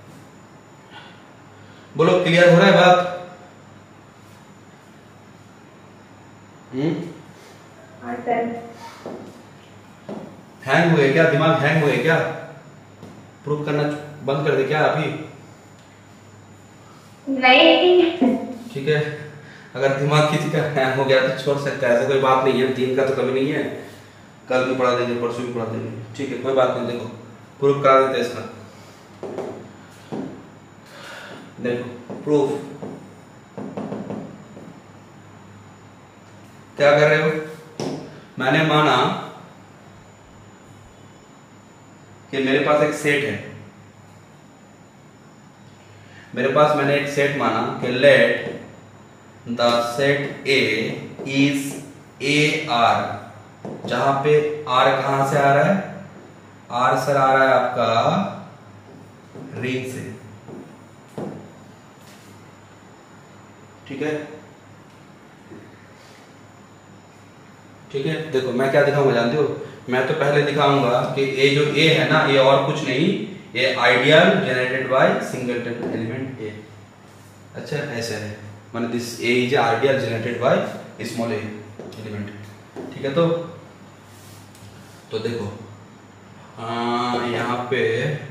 बोलो क्लियर हो रहा है बात? हम्म हैंग हुए क्या, दिमाग हैंग हुए क्या, प्रूव करना बंद कर दे क्या अभी? नहीं। ठीक है, अगर दिमाग किसी का हैंग हो गया तो छोड़ सकता है, ऐसा कोई बात नहीं है, दिन का तो कभी नहीं है, कल भी पढ़ा देंगे, परसों भी पढ़ा देंगे, ठीक है कोई बात नहीं। देखो प्रूफ करा देते हैं इसका, देखो प्रूफ क्या कर रहे हो, मैंने माना कि मेरे पास एक सेट है, मेरे पास मैंने एक सेट माना कि let the set A is a R, जहां पे आर कहां से आ रहा है, आर सर आ रहा है आपका रिंग से, ठीक है ठीक है। देखो मैं क्या दिखाऊंगा जानते हो, मैं तो पहले दिखाऊंगा कि ए जो ए है ना, ये और कुछ नहीं, ये ideal generated by singleton element a. अच्छा ऐसा है, माने this a is ideal generated by small a element, ठीक है। तो तो देखो यहाँ पे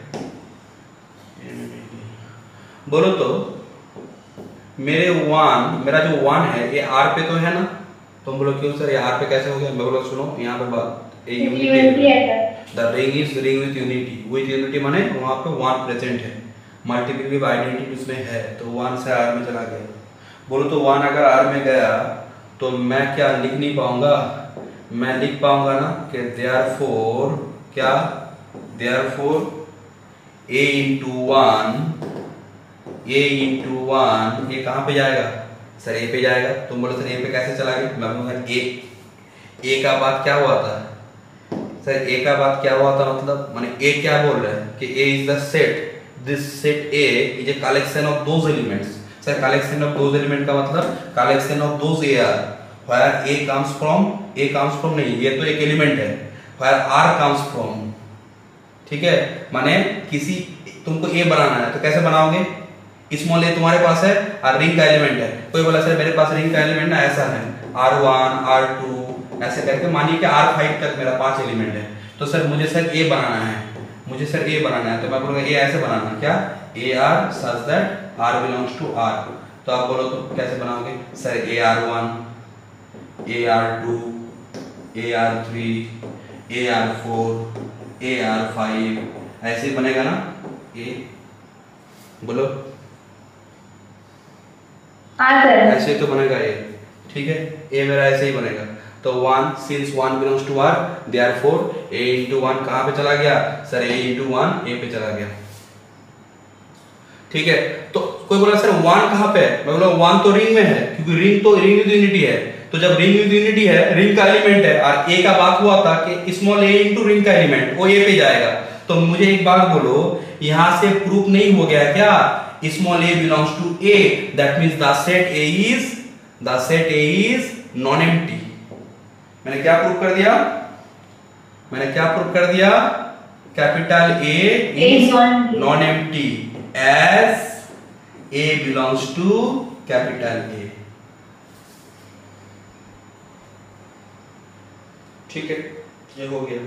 बोलो तो मेरे वन, मेरा जो वन है ये आर पे तो है ना, तुम बोलो क्यों सर ये आर पे कैसे हो गया, मैं बोलो सुनो यहाँ पे बात, ए यूनिटी है, the ring is ring with unity, with unity माने वहां पे वन प्रेजेंट है, मल्टीप्लिकेटिव आइडेंटिटी उसमें है, तो वन से आर में चला गया। बोलो तो वन अगर आर में गया तो मैं क्या लिख नहीं पाऊंगा, मैं लिख पाऊंगा ना कि देयरफॉर क्या, therefore a into one, a into one ये कहां पे जाएगा सर, ए पे जाएगा। तुम बोलो सर ए पे कैसे चला गया, मैं बोलूंगा ए, ए का बात क्या हुआ था सर, ए का बात क्या हुआ था, मतलब माने ए क्या बोल रहा है कि ए is the set, this set A is a collection of those elements. Sir collection of those element का मतलब collection of those a R, where a comes from, a comes from नहीं, ये तो एक एलिमेंट है, व्हेयर आर कम्स फ्रॉम, ठीक है। माने किसी तुमको ए बनाना है तो कैसे बनाओगे, स्मॉल ए तुम्हारे पास है और रिंग का एलिमेंट है, कोई बोला सर मेरे पास रिंग का एलिमेंट ना ऐसा है आर वन आर टू ऐसे करके, मानिए कि आर फाइव तक मेरा पांच एलिमेंट है, तो सर मुझे सर ए बनाना है, मुझे सर ए बनाना है, तो मैं बोलूंगा ए ऐसे बनाना, क्या a R such that R belongs to R. तो आप बोलो तो कैसे बनाओगे sir, a R one, a R two, a R three, a R four, a R five, ऐसे ही बनेगा ना ए, बोलो हाँ सर, ऐसे तो बनेगा ए, ठीक है, ए मेरा ऐसे ही बनेगा। तो one, since one belongs to R therefore a into one कहां पे चला गया sir, a into one a पे चला गया, ठीक है। तो कोई बोला सर वन कहां पे है, मैं बोला वन तो रिंग में है, क्योंकि रिंग तो रिंग विद यूनिटी है। तो जब रिंग विद यूनिटी है, रिंग का एलिमेंट है, और ए का बात हुआ था कि स्मॉल ए इनटू रिंग का एलिमेंट वो ए पे जाएगा। तो मुझे एक बात बोलो, यहां से प्रूफ नहीं हो गया क्या small a belongs to a, that means the set A is the set A is non empty. मैंने क्या प्रूफ कर दिया, मैंने क्या प्रूफ कर दिया, capital A is non empty as a belongs to capital A, ठीक है, ये हो गया।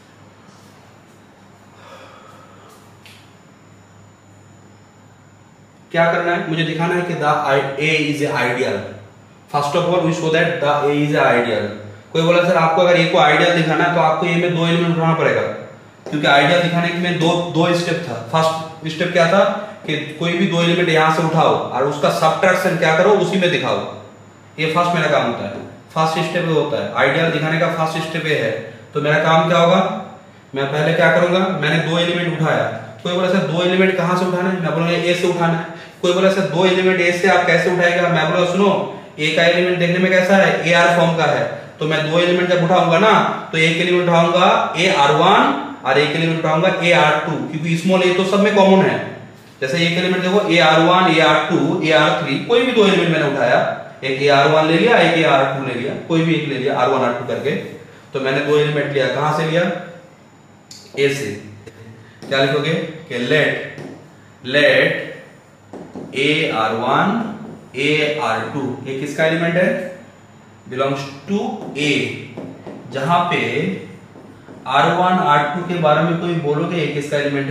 क्या करना है, मुझे दिखाना है कि the A is a ideal. First of all we show that the A is a ideal. कोई बोला सर आपको अगर ए को आइडियल दिखाना है तो आपको ए में दो एलिमेंट उठाना पड़ेगा, क्योंकि आइडियल दिखाने के में दो दो स्टेप था। फर्स्ट स्टेप क्या था कि कोई भी दो एलिमेंट यहां से उठाओ और उसका सबट्रैक्शन क्या करो उसी में दिखाओ, ये फर्स्ट मेरा काम होता है, फर्स्ट स्टेप होता है आइडियल दिखाने का, फर्स्ट स्टेप ये है। तो मेरा काम क्या होगा, मैं पहले क्या करूंगा, मैंने दो एलिमेंट उठाया, कोई बोला सर दो एलिमेंट कहां से उठाना है, मैं बोलूंगा ए से उठाना है। कोई बोला सर दो एलिमेंट ए से आप कैसे उठाएगा, मैं बोला सुनो ए का एलिमेंट देखने में कैसा है, ए आर फॉर्म का है, तो मैं दो एलिमेंट जब उठाऊंगा ना तो एक एलिमेंट उठाऊंगा ए आर वन और एक एलिमेंट उठाऊंगा ए आर टू, क्योंकि स्मॉल ए तो सब में कॉमन है। जैसे एक एलिमेंट देखो a R one, a R two, a R three, कोई भी दो एलिमेंट मैंने उठाया, एक ए आर वन ले लिया, एक ए आर टू ले लिया, कोई भी एक ले लिया आर वन आर टू करके, तो मैंने दो एलिमेंट लिया, कहां से लिया, ए से। क्या लिखोगे कि let let a R one a R two, ये किसका एलिमेंट है, बिलोंग्स टू ए, जहां पे आर वन आर टू के बारे में कोई बोलोगे ये किसका एलिमेंट है,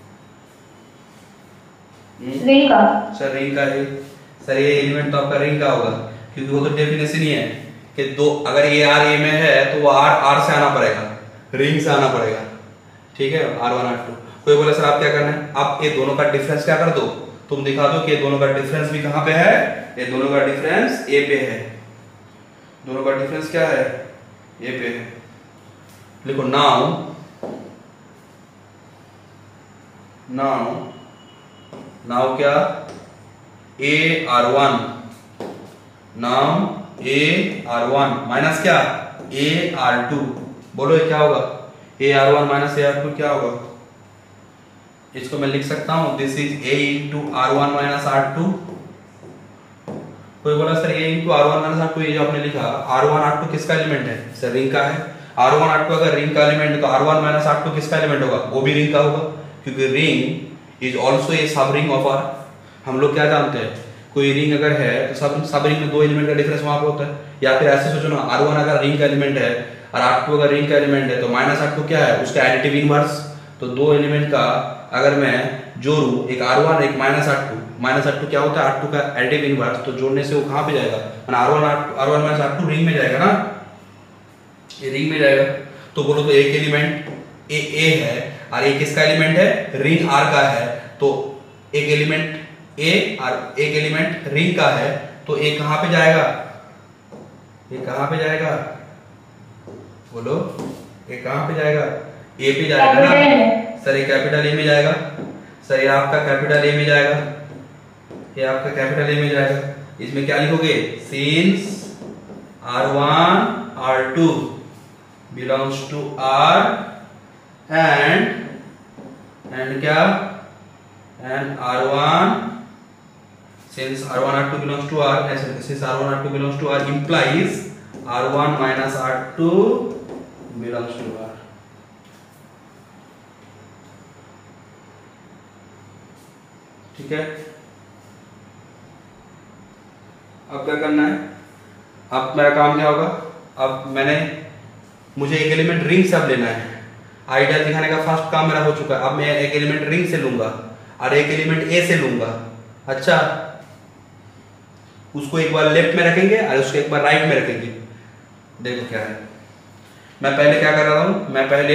रिंग का, सर रिंग का है। सर ये एलिमेंट तो आपका रिंग का होगा, क्योंकि वो तो डेफिनेशन ही है कि दो अगर ए आर ए में है तो वो आर आर से आना पड़ेगा, रिंग से आना पड़ेगा, ठीक है, आर वन आर टू। कोई बोले सर आप क्या करना है, आप ये दोनों का डिफरेंस क्या कर दो, तुम दिखा दो कि ये दोनों का डिफरेंस भी कहां पे है, ये दोनों का डिफरेंस ए पे है, दोनों का डिफरेंस क्या है, ए पे है। लिखो नाउ नाउ नाउ क्या, a R one, now a R one minus क्या, ए आर टू, बोलो ये क्या होगा, a R one minus a R two क्या होगा, इसको मैं लिख सकता हूं this is a into R one minus R two. कोई बोला sir a into R one minus R two, ये जो आपने लिखा आर वन आर टू किसका एलिमेंट है, सर रिंग का है। आर वन आर टू अगर रिंग का एलिमेंट है तो R one minus R two किसका एलिमेंट होगा, वो भी रिंग का होगा, क्योंकि रिंग इज ऑल्सो ए सब रिंग ऑफ आर। हम लोग क्या जानते हैं, कोई रिंग अगर है तो सब सब रिंग में दो एलिमेंट का डिफरेंस वहां पे होता है। या फिर ऐसे सोचो ना, आर वन अगर रिंग का एलिमेंट है और आर टू अगर रिंग का एलिमेंट है तो माइनस आर टू क्या है, उसका एडिटिव इनवर्स। तो दो एलिमेंट का अगर मैं जोड़ू, एक आर वन एक minus R two, minus R two क्या होता है, आर टू का एडिटिव इनवर्स, तो जोड़ने से वो कहां पे जाएगा, R one R one minus R two ring में जाएगा ना, ये रिंग में जाएगा। तो बोलो तो एक एलिमेंट ए ए है और एक किसका एलिमेंट है, रिंग आर का है, तो एक एलिमेंट ए और एक एलिमेंट रिंग का है, तो ए कहां पे जाएगा, ये कहां पे जाएगा, बोलो ये कहां पे जाएगा, ए पे जाएगा ना सर, ये कैपिटल ए में जाएगा, सर ये आपका कैपिटल ए में जाएगा, ये आपका कैपिटल ए में जाएगा। इसमें क्या लिखोगे, since R one R two belongs to R and and क्या and R one, since R one R two belongs to R, since R one R two belongs to R implies R one minus R two belongs to R। ठीक है, अब क्या करना है, अब मेरा काम क्या होगा, अब मैंने मुझे एक एलिमेंट रिंग से अब लेना है, आइडियल दिखाने का फर्स्ट काम मेरा हो चुका है। अब मैं एक एलिमेंट रिंग से लूंगा और एक एलिमेंट ए से लूंगा। अच्छा, उसको एक बार लेफ्ट में रखेंगे और उसको एक बार राइट में रखेंगे। देखो क्या है, मैं पहले क्या कर रहा हूं, मैं पहले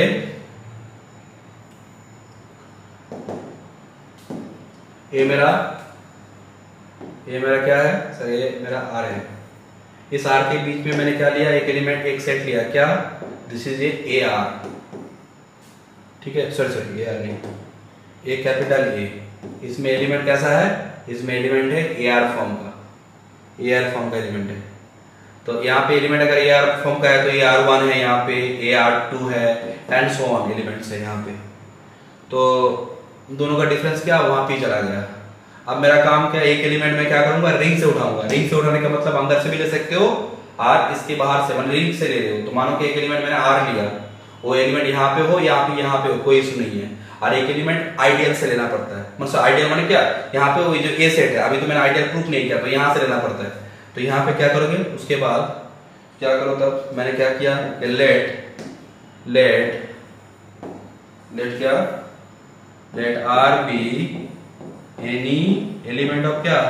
ये मेरा ये मेरा क्या है सर, ये मेरा आर है। इस आर के बीच में मैंने क्या लिया, एक एलिमेंट एक सेट लिया, क्या, दिस इज ए आर, ठीक है, सॉरी सॉरी ए आर नहीं, ए कैपिटल ए। इसमें एलिमेंट कैसा है, इसमें एलिमेंट है ए आर फॉर्म का, ए आर फॉर्म का एलिमेंट है। तो यहाँ पे एलिमेंट अगर ए आर फॉर्म का है तो ए आर वन है, यहाँ पे ए आर टू है एंड सो ऑन एलिमेंट्स है यहाँ पे। तो दोनों का डिफरेंस क्या, वहां पे चला गया। अब मेरा काम क्या, एक एलिमेंट में क्या करूंगा, रिंग से उठाऊंगा। रिंग से उठाने का मतलब अंदर से भी ले सकते हो और इसके बाहर से, मतलब रिंग से ले रहे हो। तो मानो कि एक एलिमेंट मैंने आर लिया, वो एलिमेंट यहाँ पे हो या फिर यहाँ पे हो, कोई इशू नहीं है। और एक एलिमेंट आइडियल से लेना पड़ता है, मतलब आइडियल माने क्या, यहाँ पे वो जो ए सेट है, अभी तो मैंने आइडियल प्रूफ नहीं किया, तो यहाँ से लेना पड़ता है। तो यहाँ पे क्या करोगे, उसके बाद क्या करो, तब मैंने क्या किया, लेट लेट लेट क्या, let R be any element of क्या,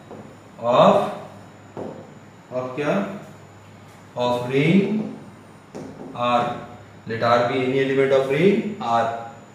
ऑफ ऑफ क्या, of ring R. Let R be any element of ring R.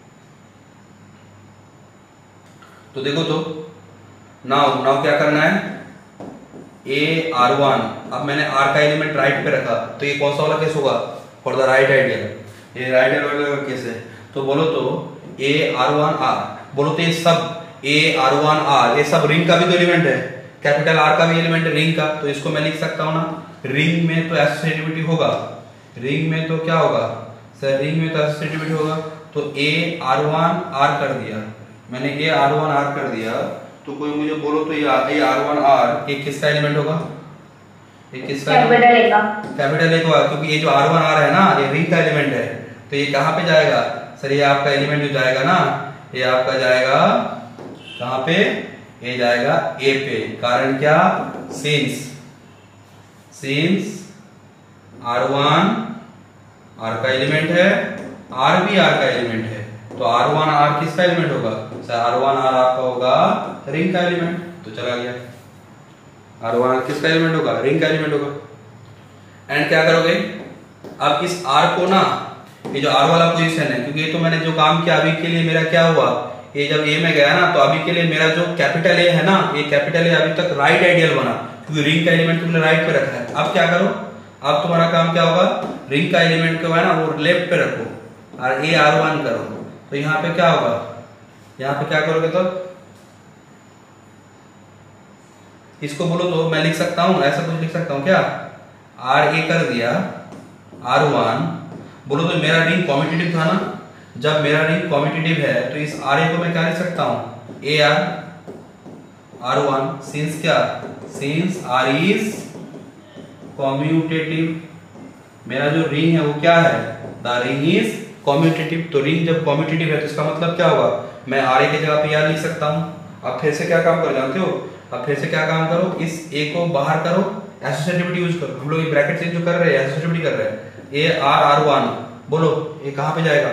तो देखो, तो नाउ नाउ क्या करना है, ए आर वन। अब मैंने आर का एलिमेंट राइट पे रखा, तो ये कौन सा वाला केस होगा, फॉर द राइट आइडियल, ये राइट आइडियल वाला केस है। तो बोलो तो ए आर वन आर, बोलो तो ये सब ए आर वन आर, ये सब रिंग का भी तो एलिमेंट है, कैपिटल आर का भी एलिमेंट है रिंग का। तो इसको मैं लिख सकता हूं ना, रिंग में तो एसोसिएटिविटी होगा, रिंग में तो क्या होगा सर, रिंग में तो एसोसिएटिविटी होगा। तो ए आर वन आर कर दिया मैंने, ए आर वन आर कर दिया। तो कोई मुझे बोलो तो ये आर वन आर ये किसका एलिमेंट होगा, ये किसका, कैपिटल ए का, कैपिटल ए का, क्योंकि ये जो आर वन आर है ना, ये रिंग का एलिमेंट है। तो ये कहां पे जाएगा सर, ये आपका एलिमेंट जो जाएगा ना, ये आपका जाएगा कहां पे, ये जाएगा ए पे। कारण क्या, since since R one R का एलिमेंट है, आर भी आर का एलिमेंट है। तो आर वन आर किसका एलिमेंट होगा सर, आर वन आर आपका होगा रिंग का एलिमेंट। तो चला गया, आर वन आर किसका एलिमेंट होगा, रिंग का एलिमेंट होगा। एंड क्या करोगे, अब इस आर को ना, ये जो आर वाला पोजीशन है, क्योंकि ये तो मैंने जो काम किया अभी के लिए मेरा क्या हुआ, ये जब ए में गया ना, तो अभी के लिए मेरा जो कैपिटल ए है ना, ये कैपिटल ए अभी तक राइट आइडियल बना, क्योंकि रिंग का एलिमेंट तुमने राइट पे रखा है। अब क्या करो, अब तुम्हारा काम क्या होगा, रिंग का एलिमेंट को है ना वो लेफ्ट पे रखो और ए आर वन करो। तो यहाँ पे क्या होगा, यहाँ पे क्या करोगे, तो इसको बोलो तो मैं लिख सकता हूं, ऐसा कुछ लिख सकता हूं क्या, आर ए कर दिया, आर वन। बोलो तो मेरा रिंग कॉम्पिटिटिव था ना, जब मेरा रिंग कॉम्पिटिटिव है तो इस आर ए को मैं क्या लिख सकता हूं, a R R one, since क्या, सिंस आर इज कॉम्यूटेटिव। मेरा जो रिंग है वो क्या है, द रिंग इज कॉम्यूटेटिव। तो रिंग जब कॉम्यूटेटिव है तो इसका मतलब क्या होगा, मैं आर ए की जगह पे यार लिख सकता हूं। अब फिर से क्या काम करो जानते हो, अब फिर से क्या काम करो, इस ए को बाहर करो, एसोसिएटिविटी यूज करो। हम लोग ये ब्रैकेट से जो कर रहे हैं एसोसिएटिविटी कर रहे हैं, ए आर आर वन। बोलो ये कहां पे जाएगा,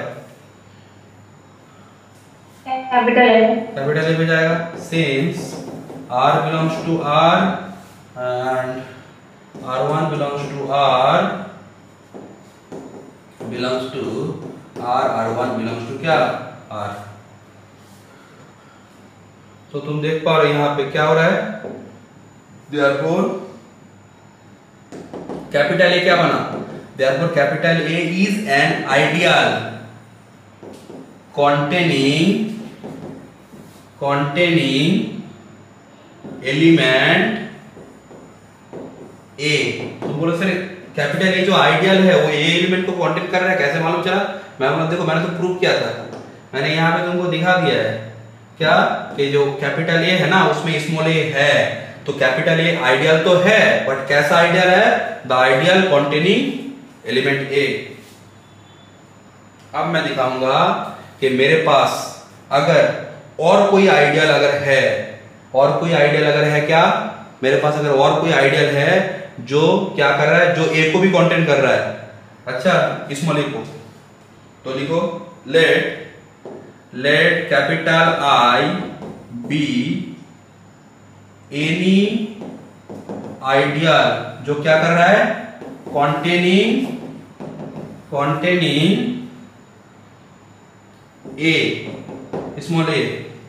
कैपिटल ए, कैपिटल ए पे जाएगा। Since R belongs to R and R one belongs to R belongs to R R one belongs to क्या, आर। तो तुम देख पा रहे हो यहां पे क्या हो रहा है, देयरफॉर कैपिटल ए क्या बना, therefore capital A is an ideal containing containing element a. तो बोलो सर कैपिटल ए जो आइडियल है वो ए एलिमेंट को कॉन्टेन कर रहा है, कैसे मालूम चला, मैं बोला देखो मैंने तो प्रूव किया था, मैंने यहाँ पे तुमको दिखा दिया है क्या, कि जो कैपिटल ए है ना उसमें स्मॉल ए है। तो कैपिटल ए आइडियल तो है, बट कैसा आइडियल है, the ideal containing element a. अब मैं दिखाऊंगा कि मेरे पास अगर और कोई आइडियल अगर है, और कोई आइडियल अगर है क्या, मेरे पास अगर और कोई आइडियल है जो क्या कर रहा है, जो ए को भी कंटेन कर रहा है, अच्छा स्मॉल ए को, तो लिखो let let capital I be any ideal जो क्या कर रहा है, containing containing a small a.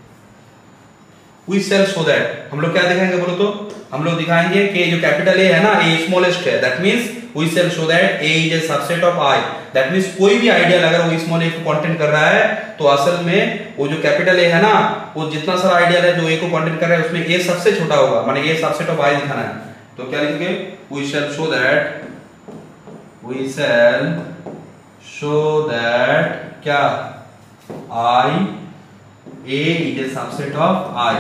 We shall show that, हम लोग क्या दिखाएंगे बोलो तो, हम लोग दिखाएंगे कि जो कैपिटल ए है ना, ए स्मॉलेस्ट है। That means we shall show that A is a subset of I. That means कोई भी आइडियल अगर वो स्मॉल ए को कंटेंट कर रहा है तो असल में वो जो कैपिटल ए है ना, वो जितना सारा आइडियल है जो ए को कंटेंट कर रहा है उसमें ए सबसे छोटा होगा, माने ए सबसेट ऑफ आई दिखाना है। तो क्या लिखेंगे, we shall show that we shall show that क्या I A is a subset of I।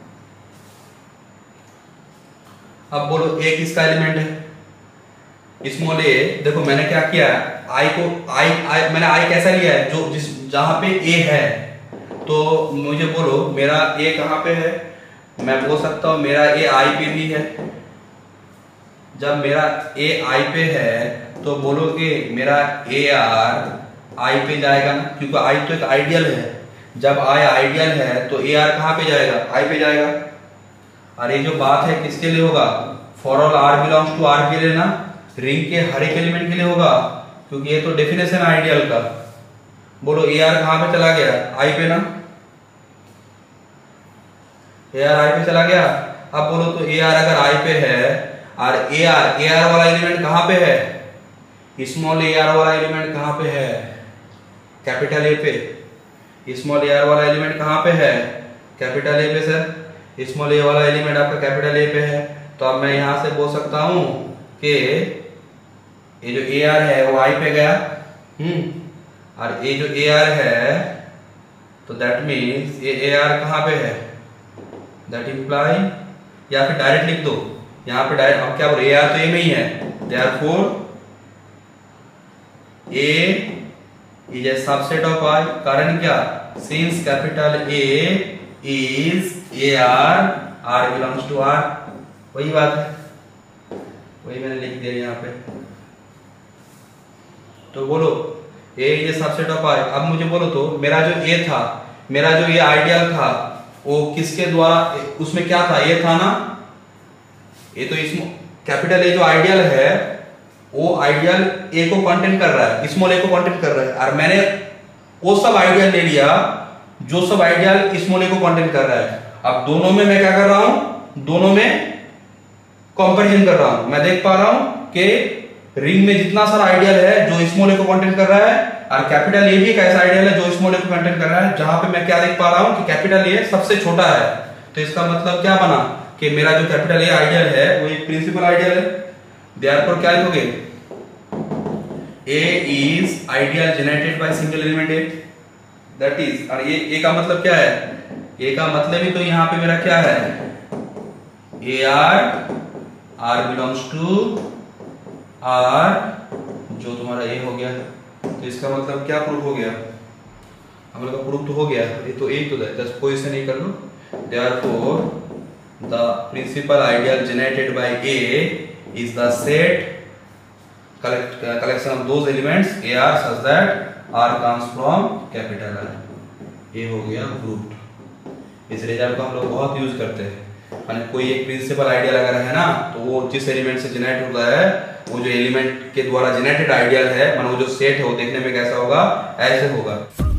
अब बोलो A किसका एलिमेंट है, स्मॉल a। देखो मैंने क्या किया, I को I, I मैंने I कैसा लिया है, जो जिस जहां पे A है। तो मुझे बोलो मेरा A कहां पे है, मैं बोल सकता हूं मेरा A I पे भी है। जब मेरा A I पे है तो बोलो कि मेरा A R I पे जाएगा ना, क्योंकि I तो एक आइडियल है। जब I आइडियल है तो A R कहां पे जाएगा, I पे जाएगा। और ये जो बात है किसके लिए होगा, for all R belongs to R के लिए ना, रिंग के हर एक एलिमेंट के लिए होगा, क्योंकि ये तो डेफिनेशन आइडियल का। बोलो A R कहां पे चला गया, I पे ना, A R I पे चला गया। अब बोलो तो A R अगर I पे है और A R A R वाला एलिमेंट कहां पे है, स्मॉल A R वाला एलिमेंट कहां पे है, कैपिटल A पे। स्मॉल ए आर वाला एलिमेंट कहां पे है, कैपिटल ए पे सर। स्मॉल ए वाला एलिमेंट आपका कैपिटल ए पे है। तो अब मैं यहां से बोल सकता हूं कि ये जो ए आर है वो आई पे गया, हम्म और ये जो ए आर है तो दैट मींस ये ए आर कहां पे है, दैट इंप्लाई, या फिर डायरेक्ट लिख दो यहां पे डायरेक्ट। अब क्या बोल, ए आर तो ए में ही है, therefore a is a subset of I। कारण क्या, since capital A is A R, R belongs to R। वही बात है, वही मैंने लिख दिया यहाँ पे। तो बोलो A is a subset of I। अब मुझे बोलो तो मेरा जो A था, मेरा जो ये आइडियल था वो किसके द्वारा, उसमें क्या था, ये था ना, ये तो इसमें कैपिटल A जो आइडियल है वो आइडियल ए को कंटेंट कर रहा है, स्मॉल ए को कंटेंट कर रहा है। और मैंने वो सब आइडियल ले लिया जो सब आइडियल स्मॉल ए को कंटेंट कर रहा है। अब दोनों में मैं क्या कर रहा हूं, दोनों में कंपैरिजन कर रहा हूं। मैं देख पा रहा हूं कि रिंग में जितना सारा आइडियल है जो स्मॉल ए को कंटेंट कर रहा है, और कैपिटल ए भी एक ऐसा आइडियल है जो स्मॉल ए को कंटेंट कर रहा है, जहां पे मैं क्या देख पा रहा हूं कि कैपिटल ए सबसे छोटा है। तो इसका मतलब क्या बना कि मेरा जो कैपिटल ए आइडियल है वो एक प्रिंसिपल आइडियल है। देयरफॉर क्या लिखोगे, A is ideal generated by single element A। That is, और ये A का मतलब क्या है, A का मतलब ही तो यहाँ पे मेरा क्या है, A R R belongs to R, जो तुम्हारा A हो गया। तो इसका मतलब क्या प्रूफ हो गया, हम लोग का प्रूफ तो हो गया, ये तो A तो जस्ट पोजीशन नहीं कर लो। Therefore the principal ideal generated by A is the set collect, uh, collection of those elements A R such that R comes from capital R। ये हो गया प्रूफ। इस रिजल्ट को हम लोग बहुत यूज करते हैं, माने कोई एक प्रिंसिपल आइडियल अगर है ना तो वो जिस एलिमेंट से जनरेट होता है, वो जो एलिमेंट के द्वारा जनरेटेड आइडियल है, माने वो जो सेट है वो देखने में कैसा होगा, ऐसे होगा।